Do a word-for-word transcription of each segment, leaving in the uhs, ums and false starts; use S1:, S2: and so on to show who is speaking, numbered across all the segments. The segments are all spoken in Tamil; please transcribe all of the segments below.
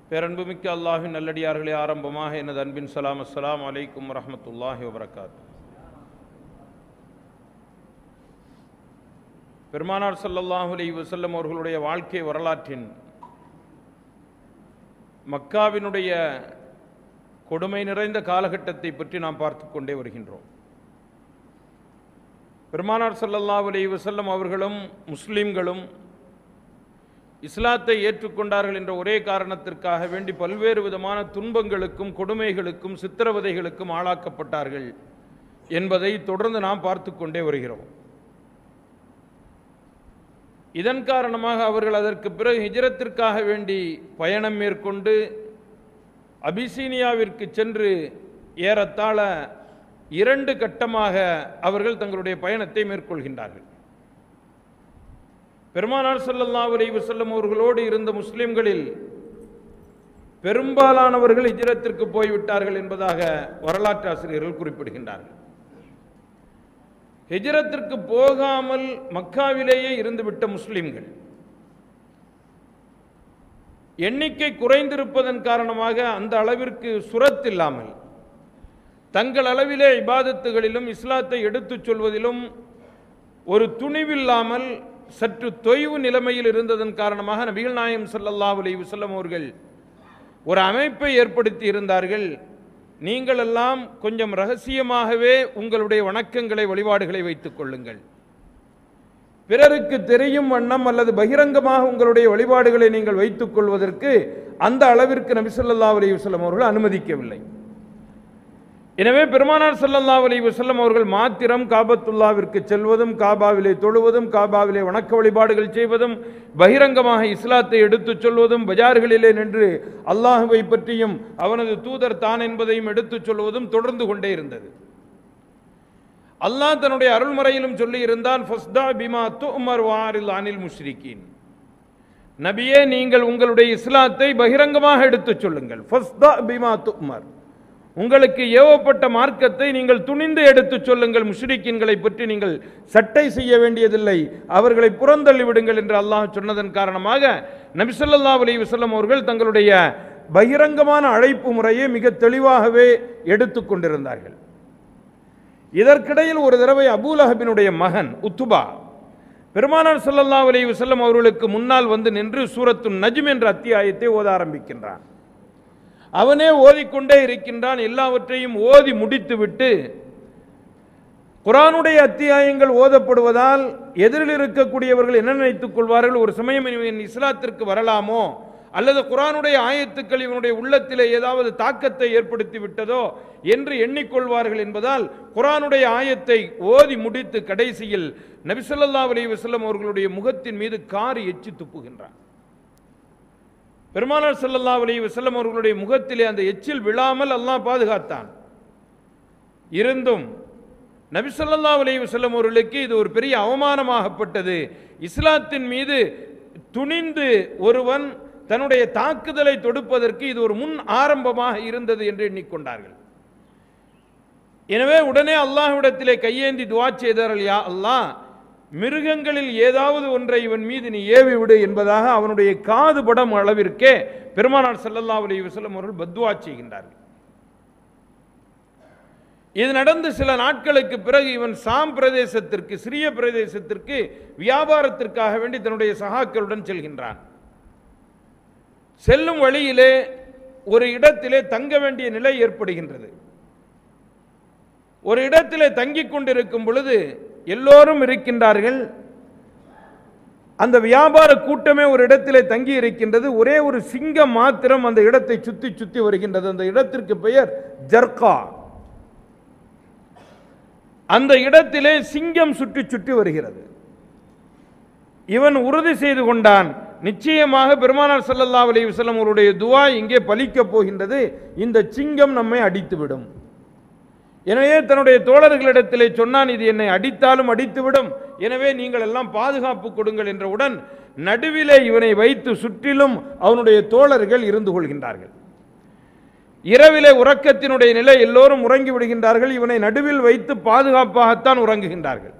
S1: பேரன்புமிக்க அல்லாஹ்வின் நல்லடியார்களே, ஆரம்பமாக எனது அன்பின் சலாம். அஸ்ஸலாமு அலைக்கும் வரஹ்மத்துல்லாஹி வபரகாத்துஹு. பெருமானார் ஸல்லல்லாஹு அலைஹி வஸல்லம் அவர்களுடைய வாழ்க்கை வரலாற்றின் மக்காவினுடைய கொடுமை நிறைந்த காலகட்டத்தை பற்றி நாம் பார்த்து கொண்டே வருகின்றோம். பெருமானார் ஸல்லல்லாஹு அலைஹி வஸல்லம் அவர்களும் முஸ்லிம்களும் இஸ்லாத்தை ஏற்றுக்கொண்டார்கள் என்ற ஒரே காரணத்திற்காக வேண்டி பல்வேறு விதமான துன்பங்களுக்கும் கொடுமைகளுக்கும் சித்திரவதைகளுக்கும் ஆளாக்கப்பட்டார்கள் என்பதை தொடர்ந்து நாம் பார்த்து கொண்டே வருகிறோம். இதன் காரணமாக அவர்கள் அதற்கு பிறகு ஹிஜ்ரத்திற்காக வேண்டி பயணம் மேற்கொண்டு அபிசீனியாவிற்கு சென்று ஏறத்தாழ இரண்டு கட்டமாக அவர்கள் தங்களுடைய பயணத்தை மேற்கொள்கின்றார்கள். பெருமானார் ஸல்லல்லாஹு அலைஹி வஸல்லம் அவர்களோடு இருந்த முஸ்லிம்களில் பெரும்பாலானவர்கள் ஹிஜ்ரத்திற்கு போய்விட்டார்கள் என்பதாக வரலாற்று ஆசிரியர்கள் குறிப்பிடுகின்றார்கள். ஹிஜ்ரத்திற்கு போகாமல் மக்காவிலேயே இருந்துவிட்ட முஸ்லிம்கள் எண்ணிக்கை குறைந்திருப்பதன் காரணமாக அந்த அளவிற்கு சுரத்தில்லாமல் தங்கள் அளவிலே இபாதத்துகளிலும் இஸ்லாத்தை எடுத்துச் சொல்வதிலும் ஒரு துணிவில்லாமல் சற்று தொய்வு நிலைமையில் இருந்ததன் காரணமாக நபிகள் நாயகம் ஸல்லல்லாஹு அலைஹி வஸல்லம் அவர்கள் ஒரு அமைப்பை ஏற்படுத்தி இருந்தார்கள். நீங்கள் எல்லாம் கொஞ்சம் ரகசியமாகவே உங்களுடைய வணக்கங்களை வழிபாடுகளை வைத்துக் கொள்ளுங்கள், பிறருக்கு தெரியும் வண்ணம் அல்லது பகிரங்கமாக உங்களுடைய வழிபாடுகளை நீங்கள் வைத்துக் கொள்வதற்கு அந்த அளவிற்கு நபி ஸல்லல்லாஹு அலைஹி வஸல்லம் அவர்கள் அனுமதிக்கவில்லை. எனவே பெருமானார் ஸல்லல்லாஹு அலைஹி வஸல்லம் அவர்கள் மாத்திரம் காபத்துல்லாவிற்கு செல்வதும் காபாவிலே தொழுவதும் காபாவிலே வணக்க வழிபாடுகள் செய்வதும் பகிரங்கமாக இஸ்லாத்தை எடுத்துச் சொல்வதும் பஜார்களிலே நின்று அல்லாஹுவை பற்றியும் அவனது தூதர் தான் என்பதையும் எடுத்துச் சொல்வதும் தொடர்ந்து கொண்டே இருந்தது. அல்லாஹ் தன்னுடைய அருள்மறையிலும் சொல்லி இருந்தான், ஃபஸ்தா பிமா துஅமர் வஅரில் அனில் முஷ்ரிகீன். நபியே, நீங்கள் உங்களுடைய இஸ்லாத்தை பகிரங்கமாக எடுத்துச் சொல்லுங்கள். ஃபஸ்தா பிமா துஅமர், உங்களுக்கு ஏவப்பட்ட மார்க்கத்தை நீங்கள் துணிந்து எடுத்துச் சொல்லுங்கள். முஷ்ரிக்கீன்களை பற்றி நீங்கள் சட்டை செய்ய வேண்டியதில்லை, அவர்களை புறந்தள்ளி விடுங்கள் என்று அல்லாஹ் சொன்னதன் காரணமாக நபி ஸல்லல்லாஹு அலைஹி வஸல்லம் அவர்கள் தங்களுடைய பகிரங்கமான அழைப்பு முறையை மிக தெளிவாகவே எடுத்துக் கொண்டிருந்தார்கள். இதற்கிடையில் ஒரு தடவை அபூலஹபினுடைய மகன் உத்துபா பெருமானார் ஸல்லல்லாஹு அலைஹி வஸல்லம் அவர்களுக்கு முன்னால் வந்து நின்று சூரத்து நஜ்ம் என்ற அத்தியாயத்தை ஓத ஆரம்பிக்கின்றான். அவனே ஓதிக்கொண்டே இருக்கின்றான். எல்லாவற்றையும் ஓதி முடித்துவிட்டு குர்ஆனுடைய அத்தியாயங்கள் ஓதப்படுவதால் எதிரில் இருக்கக்கூடியவர்கள் என்ன நினைத்துக் கொள்வார்கள், ஒரு சமயம் இவன் இஸ்லாத்திற்கு வரலாமோ அல்லது குர்ஆனுடைய ஆயத்துக்கள் இவனுடைய உள்ளத்திலே ஏதாவது தாக்கத்தை ஏற்படுத்தி விட்டதோ என்று எண்ணிக்கொள்வார்கள் என்பதால் குர்ஆனுடைய ஆயத்தை ஓதி முடித்து கடைசியில் நபி ஸல்லல்லாஹு அலைஹி வஸல்லம் அவர்களுடைய முகத்தின் மீது காரி எச்சி துப்புகின்றான். பெருமானார் ஸல்லல்லாஹு அலைஹி வஸல்லம் அவர்களுடைய முகத்திலே அந்த எச்சில் விழாமல் அல்லாஹ் பாதுகாத்தான். இருந்தும் நபி ஸல்லல்லாஹு அலைஹி வஸல்லம் அவர்களுக்கு இது ஒரு பெரிய அவமானமாகப்பட்டது. இஸ்லாத்தின் மீது துணிந்து ஒருவன் தன்னுடைய தாக்குதலை தொடுப்பதற்கு இது ஒரு முன் ஆரம்பமாக இருந்தது என்று எண்ணிக்கொண்டார்கள். எனவே உடனே அல்லாஹ்விடத்திலே கையேந்தி துஆ செய்தார்கள், யா அல்லாஹ், மிருகங்களில் ஏதாவது ஒன்றை இவன் மீது நீ ஏவி விடு என்பதாக அவனுடைய காது படம் அளவிற்கே பெருமானார் ஸல்லல்லாஹு அலைஹி வஸல்லம் அவர்கள் பத்வா செய்கின்றார்கள். இது நடந்து சில நாட்களுக்கு பிறகு இவன் சாம் பிரதேசத்திற்கு, சிறிய பிரதேசத்திற்கு வியாபாரத்திற்காக வேண்டி தன்னுடைய சகாக்களுடன் செல்கின்றான். செல்லும் வழியிலே ஒரு இடத்திலே தங்க வேண்டிய நிலை ஏற்படுகின்றது. ஒரு இடத்திலே தங்கிக் கொண்டிருக்கும் பொழுது எல்லோரும் இருக்கின்றார்கள். அந்த வியாபார கூட்டமே ஒரு இடத்திலே தங்கி இருக்கின்றது. ஒரே ஒரு சிங்கம் மாத்திரம் அந்த இடத்தை சுத்தி சுத்தி வருகின்றது. அந்த இடத்திற்கு பெயர் ஜர்கா. அந்த இடத்திலே சிங்கம் சுற்றி சுற்றி வருகிறது. இவன் உறுதி செய்து கொண்டான், நிச்சயமாக பெருமானார் ஸல்லல்லாஹு அலைஹி வஸல்லம் அவருடைய துஆ இங்கே பலிக்கப் போகின்றது, இந்த சிங்கம் நம்மை அடித்துவிடும். எனவே தன்னுடைய தோழர்களிடத்திலே சொன்னான், இது என்னை அடித்தாலும் அடித்துவிடும், எனவே நீங்கள் எல்லாம் பாதுகாப்பு கொடுங்கள் என்றவுடன் நடுவிலே இவனை வைத்து சுற்றிலும் அவனுடைய தோழர்கள் இருந்து கொள்கின்றார்கள். இரவிலே உறக்கத்தினுடைய நிலை, எல்லோரும் உறங்கி விடுகின்றார்கள். இவனை நடுவில் வைத்து பாதுகாப்பாகத்தான் உறங்குகின்றார்கள்.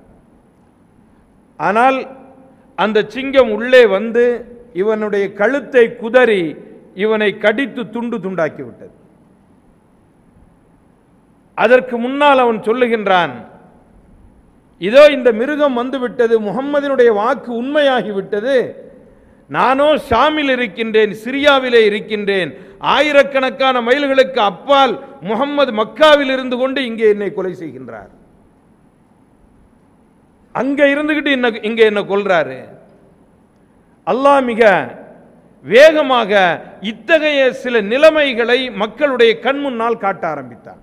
S1: ஆனால் அந்த சிங்கம் உள்ளே வந்து இவனுடைய கழுத்தை குதறி இவனை கடித்து துண்டு துண்டாக்கிவிட்டது. அதற்கு முன்னால் அவன் சொல்லுகின்றான், இதோ இந்த மிருகம் வந்துவிட்டது, முகம்மதினுடைய வாக்கு உண்மையாகிவிட்டது, நானோ ஷாமில் இருக்கின்றேன், சிரியாவிலே இருக்கின்றேன், ஆயிரக்கணக்கான மைல்களுக்கு அப்பால் முகம்மது மக்காவில் இருந்து கொண்டு இங்கே என்னை கொலை செய்கின்றார், அங்க இருந்துகிட்டு என்ன இங்க என்ன கொல்றாரு. அல்லாஹ் மிக வேகமாக இத்தகைய சில நிலைமைகளை மக்களுடைய கண் முன்னால் காட்ட ஆரம்பித்தார்.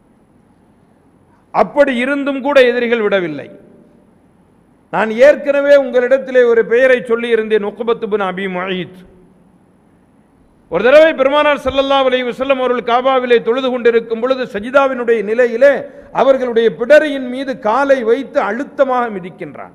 S1: அப்படி இருந்தும் கூட எதிரிகள் விடவில்லை. நான் ஏற்கனவே உங்களிடத்திலே ஒரு பெயரை சொல்லி இருந்தேன், உக்பத் இப்னு அபி முஐத். ஒரு தடவை பெருமானார் ஸல்லல்லாஹு அலைஹி வஸல்லம் அவர்கள் காபாவிலே தொழுது கொண்டிருக்கும் பொழுது சஜிதாவினுடைய நிலையிலே அவர்களுடைய பிடரியின் மீது காலை வைத்து அழுத்தமாக மிதிக்கின்றான்.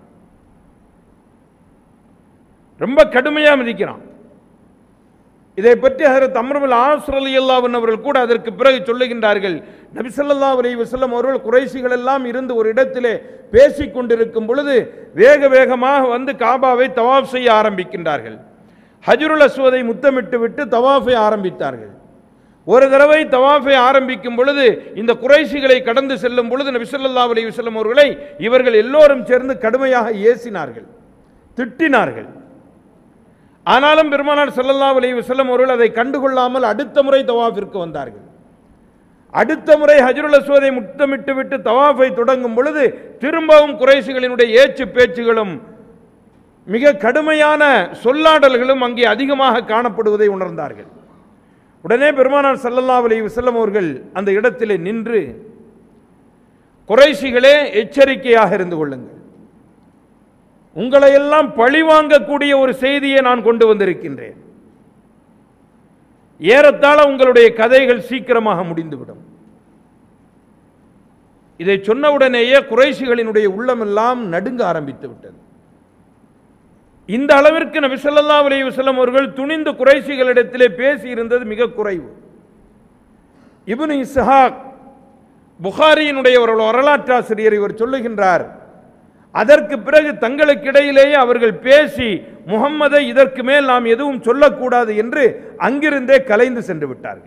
S1: ரொம்ப கடுமையா மிதிக்கிறான். இதை பற்றி ஹஜ்ரத் அம்ர் இப்னு ஆஸ் ரலியல்லாஹு அன்ஹு அவர்கள் கூட அதற்கு பிறகு சொல்லுகின்றார்கள், நபி ஸல்லல்லாஹு அலைஹி வஸல்லம் அவர்கள் குறைஷிகள் எல்லாம் இருந்து ஒரு இடத்திலே பேசிக் கொண்டிருக்கும் பொழுது வேக வேகமாக வந்து காபாவை தவாஃப் செய்ய ஆரம்பிக்கின்றார்கள். ஹஜ்ருல் அஸ்வதை முத்தமிட்டு விட்டு தவாஃபை ஆரம்பித்தார்கள். ஒரு தடவை தவாஃபை ஆரம்பிக்கும் பொழுது இந்த குறைஷிகளை கடந்து செல்லும் பொழுது நபி ஸல்லல்லாஹு அலைஹி வஸல்லம் அவர்களை இவர்கள் எல்லோரும் சேர்ந்து கடுமையாக ஏசினார்கள், திட்டினார்கள். ஆனாலும் பெருமானார் ஸல்லல்லாஹு அலைஹி வஸல்லம் அவர்கள் அதை கண்டுகொள்ளாமல் அடுத்த முறை தவாஃபிற்கு வந்தார்கள். அடுத்த முறை ஹஜ்ருல் அஸ்வதை முத்தமிட்டு விட்டு தவாஃபை தொடங்கும் பொழுது திரும்பவும் குறைஷிகளினுடைய ஏச்சு பேச்சுகளும் மிக கடுமையான சொல்லாடல்களும் அங்கே அதிகமாக காணப்படுவதை உணர்ந்தார்கள். உடனே பெருமானார் ஸல்லல்லாஹு அலைஹி வஸல்லம் அவர்கள் அந்த இடத்திலே நின்று, குறைஷிகளே எச்சரிக்கையாக இருந்து கொள்ளுங்கள், உங்களை எல்லாம் பழிவாங்கக்கூடிய ஒரு செய்தியை நான் கொண்டு வந்திருக்கின்றேன், ஏறத்தாழ உங்களுடைய கதைகள் சீக்கிரமாக முடிந்துவிடும். இதை சொன்னவுடனேயே குறைஷிகளினுடைய உள்ளமெல்லாம் நடுங்க ஆரம்பித்து விட்டது. இந்த அளவிற்கு நபி ஸல்லல்லாஹு அலைஹி வஸல்லம் அவர்கள் துணிந்து குறைஷிகளிடத்திலே பேசி இருந்தது மிக குறைவு. இப்னு இஸ்ஹாக் புகாரியினுடைய ஒரு வரலாற்றாசிரியர் இவர் சொல்லுகின்றார், அதற்கு பிறகு தங்களுக்கிடையிலேயே அவர்கள் பேசி முஹம்மதை இதற்கு மேல் நாம் எதுவும் சொல்லக்கூடாது என்று அங்கிருந்தே கலைந்து சென்று விட்டார்கள்.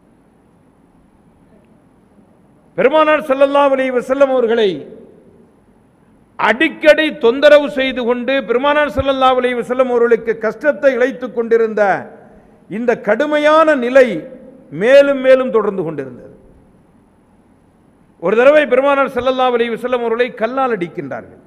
S1: பெருமானார் ஸல்லல்லாஹு அலைஹி வஸல்லம் அவர்களை அடிக்கடி தொந்தரவு செய்து கொண்டு பெருமானார் ஸல்லல்லாஹு அலைஹி வஸல்லம் அவர்களுக்கு கஷ்டத்தை இழைத்துக் கொண்டிருந்த இந்த கடுமையான நிலை மேலும் மேலும் தொடர்ந்து கொண்டிருந்தது. ஒரு தடவை பெருமானார் ஸல்லல்லாஹு அலைஹி வஸல்லம் அவர்களை கல்லால் அடிக்கின்றார்கள்.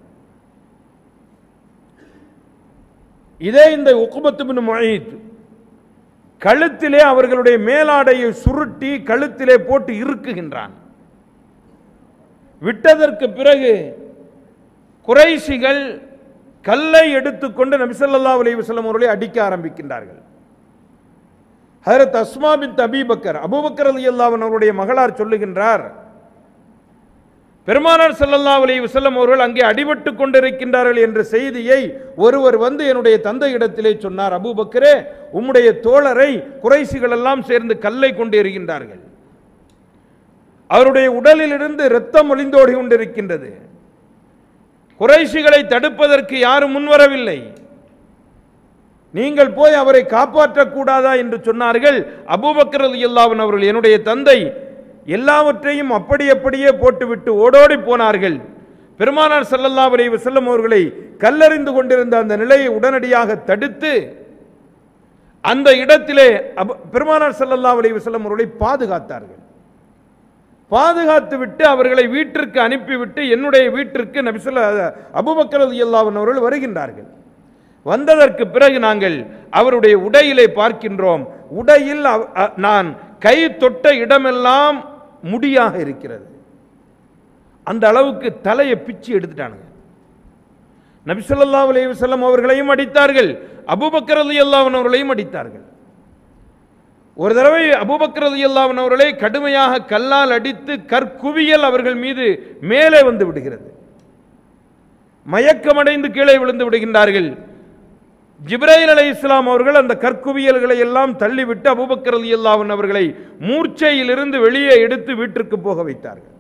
S1: இதே இந்த உக்பத் இப்னு முஐத் கழுத்திலே அவர்களுடைய மேலாடையை சுருட்டி கழுத்திலே போட்டு இறுக்குகின்றான். விட்டதற்கு பிறகு குறைஷிகள் கல்லை எடுத்துக்கொண்டு நபி ஸல்லல்லாஹு அலைஹி வஸல்லம் அவர்களை அடிக்க ஆரம்பிக்கின்றார்கள். ஹஜ்ரத் Asma bint Abi Bakr, Abu Bakr ரலியல்லாஹு அன்ஹு அவருடைய மகளார் சொல்லுகின்றார், பெருமானார் ஸல்லல்லாஹு அலைஹி வஸல்லம் அவர்கள் அங்கே அடிபட்டு கொண்டிருக்கின்றார்கள் என்ற செய்தியை ஒருவர் வந்து என்னுடைய தந்தை இடத்திலே சொன்னார், அபூபக்கரே, உம்முடைய தோழரை குறைஷிகள் எல்லாம் சேர்ந்து கல்லை கொண்டு எறிகின்றார்கள், அவருடைய உடலில் இருந்து இரத்தம் ஒளிந்தோடி கொண்டிருக்கின்றது, குறைஷிகளை தடுப்பதற்கு யாரும் முன்வரவில்லை, நீங்கள் போய் அவரை காப்பாற்றக்கூடாதா என்று சொன்னார்கள். அபூபக்கர் ரலியல்லாஹு அன்ஹு அவர்கள், என்னுடைய தந்தை எல்லாவற்றையும் அப்படி அப்படியே போட்டுவிட்டு ஓடோடி போனார்கள். பெருமானார் ஸல்லல்லாஹு அலைஹி வஸல்லம் அவர்களை கல்லறிந்து கொண்டிருந்த அந்த நிலையை உடனடியாக தடுத்து அந்த இடத்திலே பெருமானார் ஸல்லல்லாஹு அலைஹி வஸல்லம் அவர்களை பாதுகாத்தார்கள். பாதுகாத்து விட்டு அவர்களை வீட்டிற்கு அனுப்பிவிட்டு என்னுடைய வீட்டிற்கு நபி ஸல்லல்லாஹு அபூபக்கர் ரலியல்லாஹு அன்ஹு அவர்கள் வருகின்றார்கள். வந்ததற்கு பிறகு நாங்கள் அவருடைய உடையிலே பார்க்கின்றோம், உடையில் நான் கை தொட்ட இடமெல்லாம் முடியாக இருக்கிறது. அந்த அளவுக்கு தலையை பிச்சு எடுத்துட்டானுங்க. நபி ஸல்லல்லாஹு அலைஹி வஸல்லம் அவர்களையும் அடித்தார்கள், அபூபக்கர் ரலியல்லாஹு அன்ஹு அவர்களையும் அடித்தார்கள். ஒரு தடவை அபூபக்கர் ரலியல்லாஹு அன்ஹு அவர்களை கடுமையாக கல்லால் அடித்து கற்குவியல் அவர்கள் மீது மேலே வந்து விடுகிறது. மயக்கமடைந்து கீழே விழுந்து விடுகின்றார்கள். ஜிப்ரீல் அலைஹிஸ்ஸலாம் அவர்கள் அந்த கற்குவியல்களை எல்லாம் தள்ளிவிட்டு அபூபக்கர் ரலியல்லாஹு அன்ஹு அவர்களை மூர்ச்சையிலிருந்து வெளியே எடுத்து வீட்டிற்கு போக வைத்தார்கள்.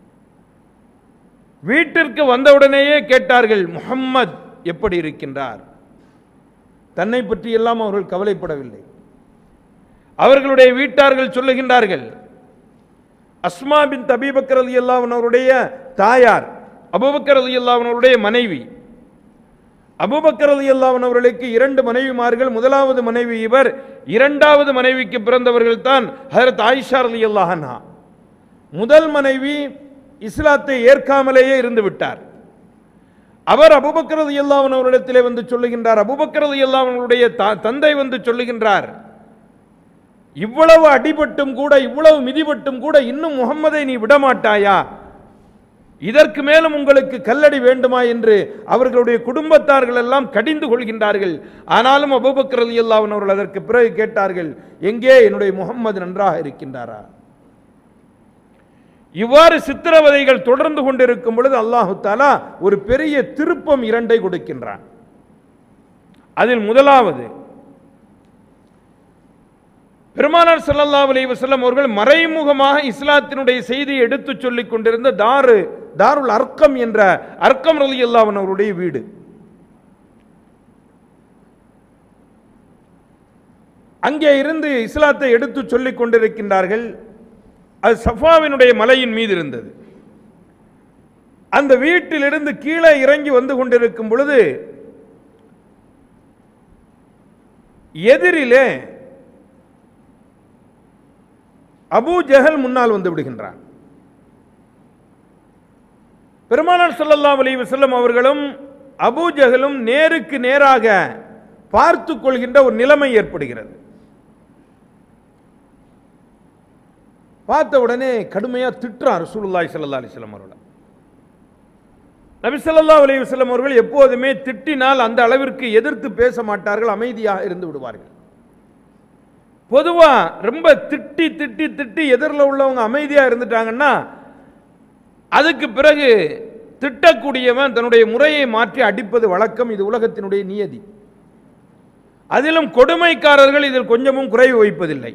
S1: வீட்டிற்கு வந்தவுடனேயே கேட்டார்கள், முஹம்மத் எப்படி இருக்கின்றார்? தன்னை பற்றி எல்லாம் அவர்கள் கவலைப்படவில்லை. அவர்களுடைய வீட்டார்கள் சொல்லுகின்றார்கள், அஸ்மா பின் அபீ பக்கர் ரலியல்லாஹு அன்ஹு அவருடைய தாயார், அபூபக்கர் ரலியல்லாஹு அன்ஹு அவருடைய மனைவி. அபூபக்கர் ரலியல்லாஹு அன்ஹு அவர்களுக்கு இரண்டு மனைவிமார்கள். முதலாவது மனைவி இவர், இரண்டாவது மனைவிக்கு பிறந்தவர்கள் தான் ஹஜ்ரத் ஆயிஷா ரலியல்லாஹு அன்ஹா. முதல் மனைவி இஸ்லாத்தை ஏற்காமலேயே இருந்து விட்டார். அவர் அபூபக்கர் ரலியல்லாஹு அன்ஹு அவரிடத்திலே வந்து சொல்லுகின்றார், அபூபக்கர் ரலியல்லாஹு அன்ஹு அவருடைய தந்தை வந்து சொல்லுகின்றார், இவ்வளவு அடிபட்டும் கூட, இவ்வளவு மிதிபட்டும் கூட இன்னும் முகம்மதை நீ விடமாட்டாயா? இதற்கு மேலும் உங்களுக்கு கல்லடி வேண்டுமா என்று அவர்களுடைய குடும்பத்தார்கள் எல்லாம் கடிந்து கொள்கின்றார்கள். ஆனாலும் அபூபக்கர் ரலியல்லாஹு அன்ஹு அவர்கள் அதற்கு பிறகு கேட்டார்கள், எங்கே என்னுடைய முகம்மது நன்றாக இருக்கின்றாரா? இவ்வாறு சித்திரவதைகள் தொடர்ந்து கொண்டிருக்கும் பொழுது அல்லாஹு தஆலா ஒரு பெரிய திருப்பம் இரண்டை கொடுக்கின்றான். அதில் முதலாவது, பெருமானார் ஸல்லல்லாஹு அலைஹி வஸல்லம் அவர்கள் மறைமுகமாக இஸ்லாத்தினுடைய செய்தியை எடுத்துச் சொல்லிக் கொண்டிருந்த தாரு தாருல் அர்க்கம் என்ற அர்க்கம் ரலியல்லாஹு அன்ஹு அவருடைய வீடு. அங்கே இருந்து இஸ்லாத்தை எடுத்துச் சொல்லிக் கொண்டிருக்கின்றார்கள். அது சஃபாவினுடைய மலையின் மீது இருந்தது. அந்த வீட்டிலிருந்து கீழே இறங்கி வந்து கொண்டிருக்கும் பொழுது எதிரிலே அபூ ஜஹல் முன்னால் வந்து விடுகின்றான். பெருமானார் ஸல்லல்லாஹு அலைஹி வஸல்லம் அவர்களும் அபூ ஜஹலும் நேருக்கு நேராக பார்த்து கொள்கின்ற ஒரு நிலைமை ஏற்படுகிறது. பார்த்த உடனே கடுமையா திட்டுறார் ரசூலுல்லாஹி ஸல்லல்லாஹு அலைஹி வஸல்லம் அவர்கள். நபி ஸல்லல்லாஹு அலைஹி வஸல்லம் அவர்கள் எப்போதுமே திட்டினால் அந்த அளவிற்கு எதிர்த்து பேச மாட்டார்கள், அமைதியாக இருந்து விடுவார்கள். பொதுவா ரொம்ப திட்டி திட்டி திட்டி எதிரில் உள்ளவங்க அமைதியா இருந்துட்டாங்கன்னா அதுக்கு பிறகு திட்டக்கூடியவன் தன்னுடைய முறையை மாற்றி அடிப்பது வழக்கம். இது உலகத்தினுடைய நியதி. அதிலும் கொடுமைக்காரர்கள் இதில் கொஞ்சமும் குறைவு வைப்பதில்லை.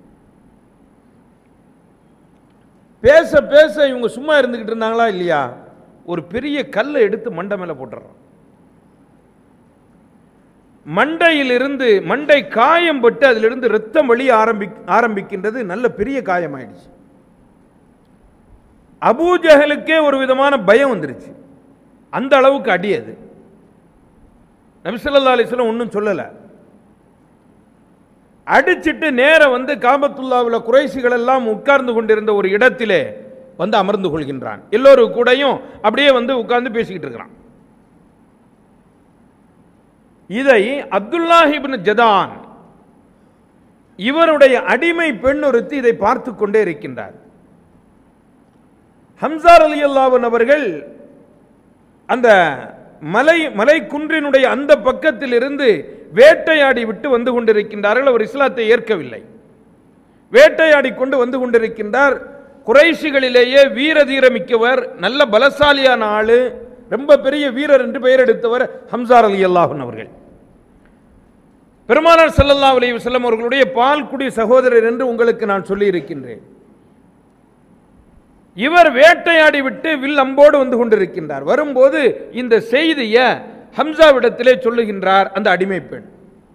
S1: பேச பேச இவங்க சும்மா இருந்துகிட்டு இருந்தாங்களா இல்லையா, ஒரு பெரிய கல்லை எடுத்து மண்டை மேல போட்டுறான். மண்டையிலிருந்து மண்டை காயம் பட்டு அதிலிருந்து ரத்தம் வழி ஆரம்பி ஆரம்பிக்கின்றது. நல்ல பெரிய காயம் ஆயிடுச்சு. அபூ ஜஹலுக்கே ஒரு விதமான பயம் வந்துருச்சு. அந்த அளவுக்கு அடி அது. நபி ஸல்லல்லாஹு அலைஹி வஸல்லம் ஒன்றும் சொல்லல. அடிச்சிட்டு நேர வந்து காபத்துல்லாவில் குறைஷிகள் எல்லாம் உட்கார்ந்து கொண்டிருந்த ஒரு இடத்திலே வந்து அமர்ந்து கொள்கின்றான். எல்லோரும் கூடயும் அப்படியே வந்து உட்கார்ந்து பேசிக்கிட்டு இருக்கிறான். இதை அப்துல்லாஹ் இப்னு ஜதான் இவருடைய அடிமை பெண் ஒருத்தி இதை பார்த்து கொண்டே இருக்கின்றார். ஹம்சா ரலியல்லாஹு அன்ஹு அவர்கள் அந்த மலை மலை குன்றினுடைய அந்த பக்கத்தில் இருந்து வேட்டையாடி விட்டு வந்து கொண்டிருக்கின்றார்கள். அவர் இஸ்லாத்தை ஏற்கவில்லை. வேட்டையாடி கொண்டு வந்து கொண்டிருக்கின்றார். குறைஷிகளிலேயே வீர தீரமிக்கவர், நல்ல பலசாலியான ஆளு, ரொம்ப பெரிய வீரர் என்று பெயர் எடுத்தவர் ஹம்சா ரலியல்லாஹு அன்ஹு அவர்கள். பெருமானார் ஸல்லல்லாஹு அலைஹி வஸல்லம் அவர்களுடைய பால்குடி சகோதரர் என்று உங்களுக்கு நான் சொல்லி இருக்கின்றேன். இவர் வேட்டையாடி விட்டு வில் அம்போடு வந்து கொண்டிருக்கின்றார். வரும்போது இந்த செய்தியை ஹம்சாவிடத்திலே சொல்லுகின்றார் அந்த அடிமை பெண்.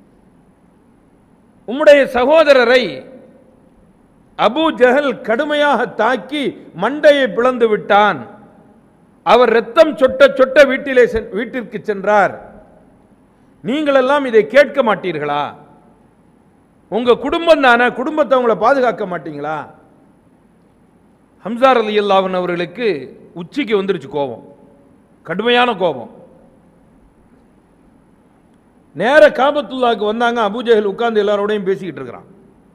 S1: உம்முடைய சகோதரரை அபூ ஜஹல் கடுமையாக தாக்கி மண்டையை பிளந்து விட்டான். அவர் ரத்தம் சொட்ட சொட்ட வீட்டிலே வீட்டிற்கு சென்றார். நீங்கள் எல்லாம் இதை கேட்க மாட்டீர்களா? உங்க குடும்பம் தானே, குடும்பத்தை உங்களை பாதுகாக்க மாட்டீங்களா? ஹம்சா ரலியல்லாஹு அன்ஹு அவர்களுக்கு உச்சிக்கு வந்துருச்சு கோபம், கடுமையான கோபம். நேர காபத்துல்லாவுக்கு வந்தாங்க. அபூ ஜஹல் உட்கார்ந்து எல்லாரோடையும் பேசிக்கிட்டு இருக்கிறான்.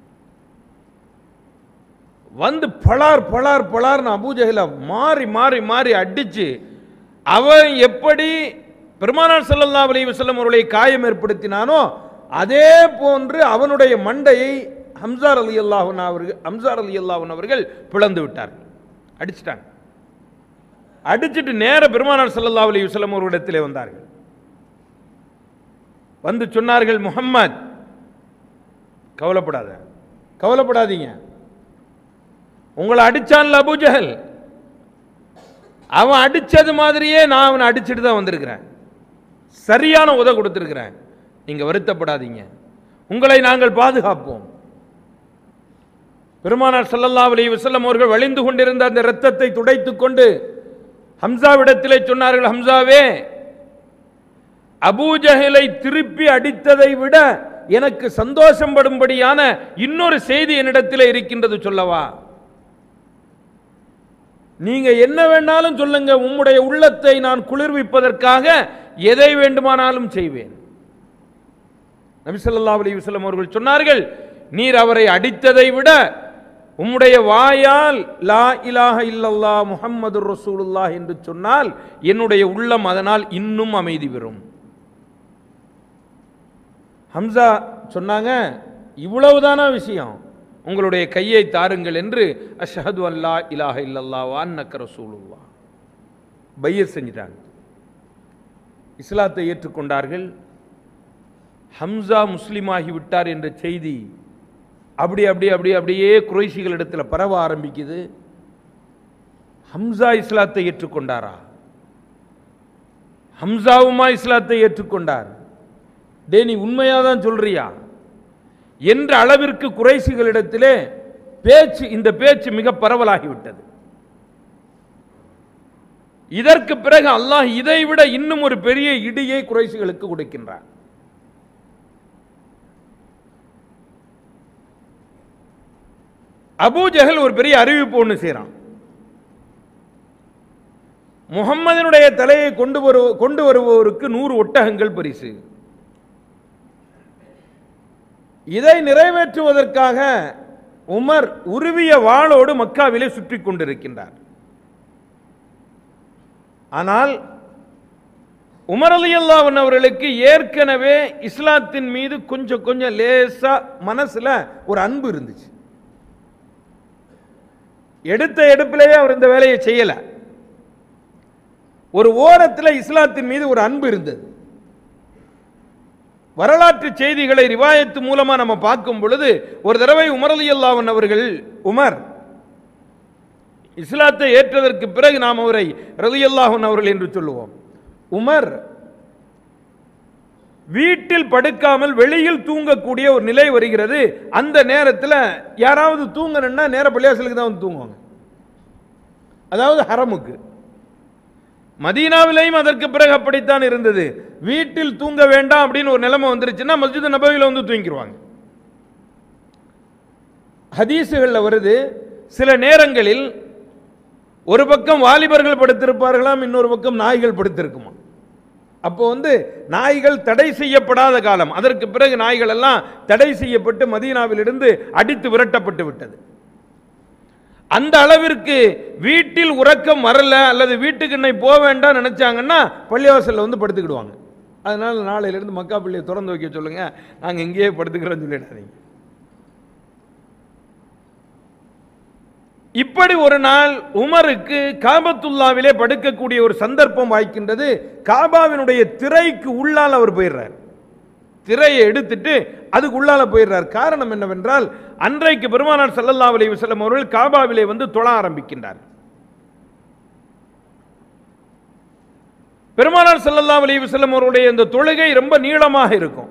S1: வந்து பலார் பலார் பலார்னு அபூ ஜஹல மாறி மாறி மாறி அடிச்சு, அவன் எப்படி பெருமானார் ஸல்லல்லாஹு அலைஹி வஸல்லம் அவர்களை காயம் ஏற்படுத்தினானோ அதே போன்று அவனுடைய மண்டையை ஹம்சா ரலியல்லாஹு அன்ஹு அவர்கள் ஹம்சா ரலியல்லாஹு அன்ஹு அவர்கள் பிளந்து விட்டார்கள், அடிச்சிட்டாங்க. அடிச்சிட்டு நேர பெருமானார் ஸல்லல்லாஹு அலைஹி வஸல்லம் அவர்களிடத்திலே வந்தார்கள். வந்து சொன்னார்கள், முஹம்மத் கவலைப்படாத, கவலைப்படாதீங்க. உங்களை அடிச்சான்ல அபூ ஜஹல், அவன் அடிச்சது மாதிரியே நான் அவனை அடிச்சுட்டு தான் வந்திருக்கிறேன். சரியான உத கொடுத்திருக்கிறேன். நீங்க வருத்தப்படாதீங்க, உங்களை நாங்கள் பாதுகாப்போம். பெருமானார் ஸல்லல்லாஹு அலைஹி வஸல்லம் அவர்கள் வழிந்து கொண்டிருந்த அந்த இரத்தத்தை துடைத்துக் கொண்டு ஹம்சாவிடத்திலே சொன்னார்கள், ஹம்சாவே, அபூஜஹலை திருப்பி அடித்ததை விட எனக்கு சந்தோஷம் படும்படியான இன்னொரு செய்தி என்னிடத்தில் இருக்கின்றது, சொல்லவா? நீங்க என்ன வேண்டாலும் சொல்லுங்க, உம்முடைய உள்ளத்தை நான் குளிர்விப்பதற்காக எதை வேண்டுமானாலும் செய்வேன். நபி ஸல்லல்லாஹு அலைஹி வஸல்லம் அவர்கள் சொன்னார்கள், நீர் அவரை அடித்ததை விட உம்முடைய வாயால் லா இலாஹ இல்லல்லாஹ் முஹம்மதுர் ரசூலுல்லாஹ் என்று சொன்னால் என்னுடைய உள்ளம் அதனால் இன்னும் அமைதி பெறும். ஹம்சா சொன்னாங்க, இவ்வளவுதானா விஷயம்? உங்களுடைய கையை தாருங்கள் என்று அஷ்ஹது அல்லா இலாஹ இல்லல்லாஹ் வ அன்னக ரசூலுல்லாஹ் பையத் செஞ்சிட்டாங்க. இஸ்லாத்தை ஏற்றுக்கொண்டார்கள். ஹம்சா முஸ்லிமாகி விட்டார் என்ற செய்தி அப்படி அப்படி அப்படி அப்படியே குறைஷிகள் இடத்துல பரவ ஆரம்பிக்குது. ஹம்சா இஸ்லாத்தை ஏற்றுக்கொண்டாரா? ஹம்சாவுமா இஸ்லாத்தை ஏற்றுக்கொண்டார்? டே, நீ உண்மையாதான் சொல்றியா என்ற அளவிற்கு குறைஷிகளிடத்திலே பேச்சு, இந்த பேச்சு மிக பரவலாகிவிட்டது. இதற்கு பிறகு அல்லாஹ் இதைவிட இன்னும் ஒரு பெரிய இடியை குறைஷிகளுக்கு கொடுக்கின்றார். அபூ ஜஹல் ஒரு பெரிய அறிவிப்பு ஒன்று செய்யறான். முஹம்மதினுடைய தலையை கொண்டு வரு கொண்டு வருபவருக்கு நூறு ஒட்டகங்கள் பரிசு. இதை நிறைவேற்றுவதற்காக உமர் உருவிய வாளோடு மக்காவிலே சுற்றி கொண்டிருக்கின்றார். ஆனால் உமர் ரலியல்லாஹு அன்ஹு அவர்களுக்கு ஏற்கனவே இஸ்லாத்தின் மீது கொஞ்சம் கொஞ்சம் லேசா மனசுல ஒரு அன்பு இருந்துச்சு. எடுத்த எடுப்பிலேயே அவர் இந்த வேலையை செய்யல. ஒரு ஓரத்தில் இஸ்லாத்தின் மீது ஒரு அன்பு இருந்தது. வரலாற்று செய்திகளை ரிவாயத்து மூலமா நம்ம பார்க்கும் பொழுது ஒரு தடவை உமர் ரலியல்லாஹு அன்ஹு அவர்கள், உமர் இஸ்லாத்தை ஏற்றதற்கு பிறகு நாம் அவரை ரலியல்லாஹு அன்ஹு அவர்கள் என்று சொல்லுவோம். உமர் வீட்டில் படுக்காமல் வெளியில் தூங்கக்கூடிய ஒரு நிலை வருகிறது. அந்த நேரத்தில் யாராவது தூங்கணும்னா நேர பள்ளியாசலுக்கு தான் வந்து தூங்குவாங்க, அதாவது ஹரமுக்கு. மதீனாவிலையும் அதற்கு பிறகு அப்படித்தான் இருந்தது. வீட்டில் தூங்க வேண்டாம் அப்படின்னு ஒரு நிலைமை வந்துருச்சுன்னா மஸ்ஜித் நபவியில் வந்து தூங்கிடுவாங்க. ஹதீசுகளில் வருது, சில நேரங்களில் ஒரு பக்கம் வாலிபர்கள் படுத்திருப்பார்களாம், இன்னொரு பக்கம் நாய்கள் படுத்திருக்குமா. அப்போ வந்து நாய்கள் தடை செய்யப்படாத காலம். அதற்கு பிறகு நாய்கள் எல்லாம் தடை செய்யப்பட்டு மதீனாவிலிருந்து அடித்து விரட்டப்பட்டு விட்டது. அந்த அளவிற்கு வீட்டில் உறக்கம் வரல அல்லது வீட்டுக்கு இன்னை போக வேண்டாம் நினைச்சாங்கன்னா பள்ளிவாசல்ல வந்து படுத்துக்கிடுவாங்க. அதனால நாளையிலிருந்து மக்கா பள்ளியை திறந்து வைக்க சொல்லுங்க, நாங்க இங்கேயே படுத்துக்கிறோம்னு சொல்லிடாதீங்க. இப்படி ஒரு நாள் உமருக்கு காபத்துல்லாவிலே படுக்கக்கூடிய ஒரு சந்தர்ப்பம் வாய்க்கின்றது. காபாவினுடைய திரைக்கு உள்ளால் அவர் போயிடுறார். திரையை எடுத்துட்டு அதுக்கு உள்ளால போயிடுறார். காரணம் என்னவென்றால், அன்றைக்கு பெருமானார் ஸல்லல்லாஹு அலைஹி வஸல்லம் அவர்கள் காபாவிலே வந்து தொழ ஆரம்பிக்கின்றார். பெருமானார் ஸல்லல்லாஹு அலைஹி வஸல்லம் அவருடைய இந்த தொழுகை ரொம்ப நீளமாக இருக்கும்.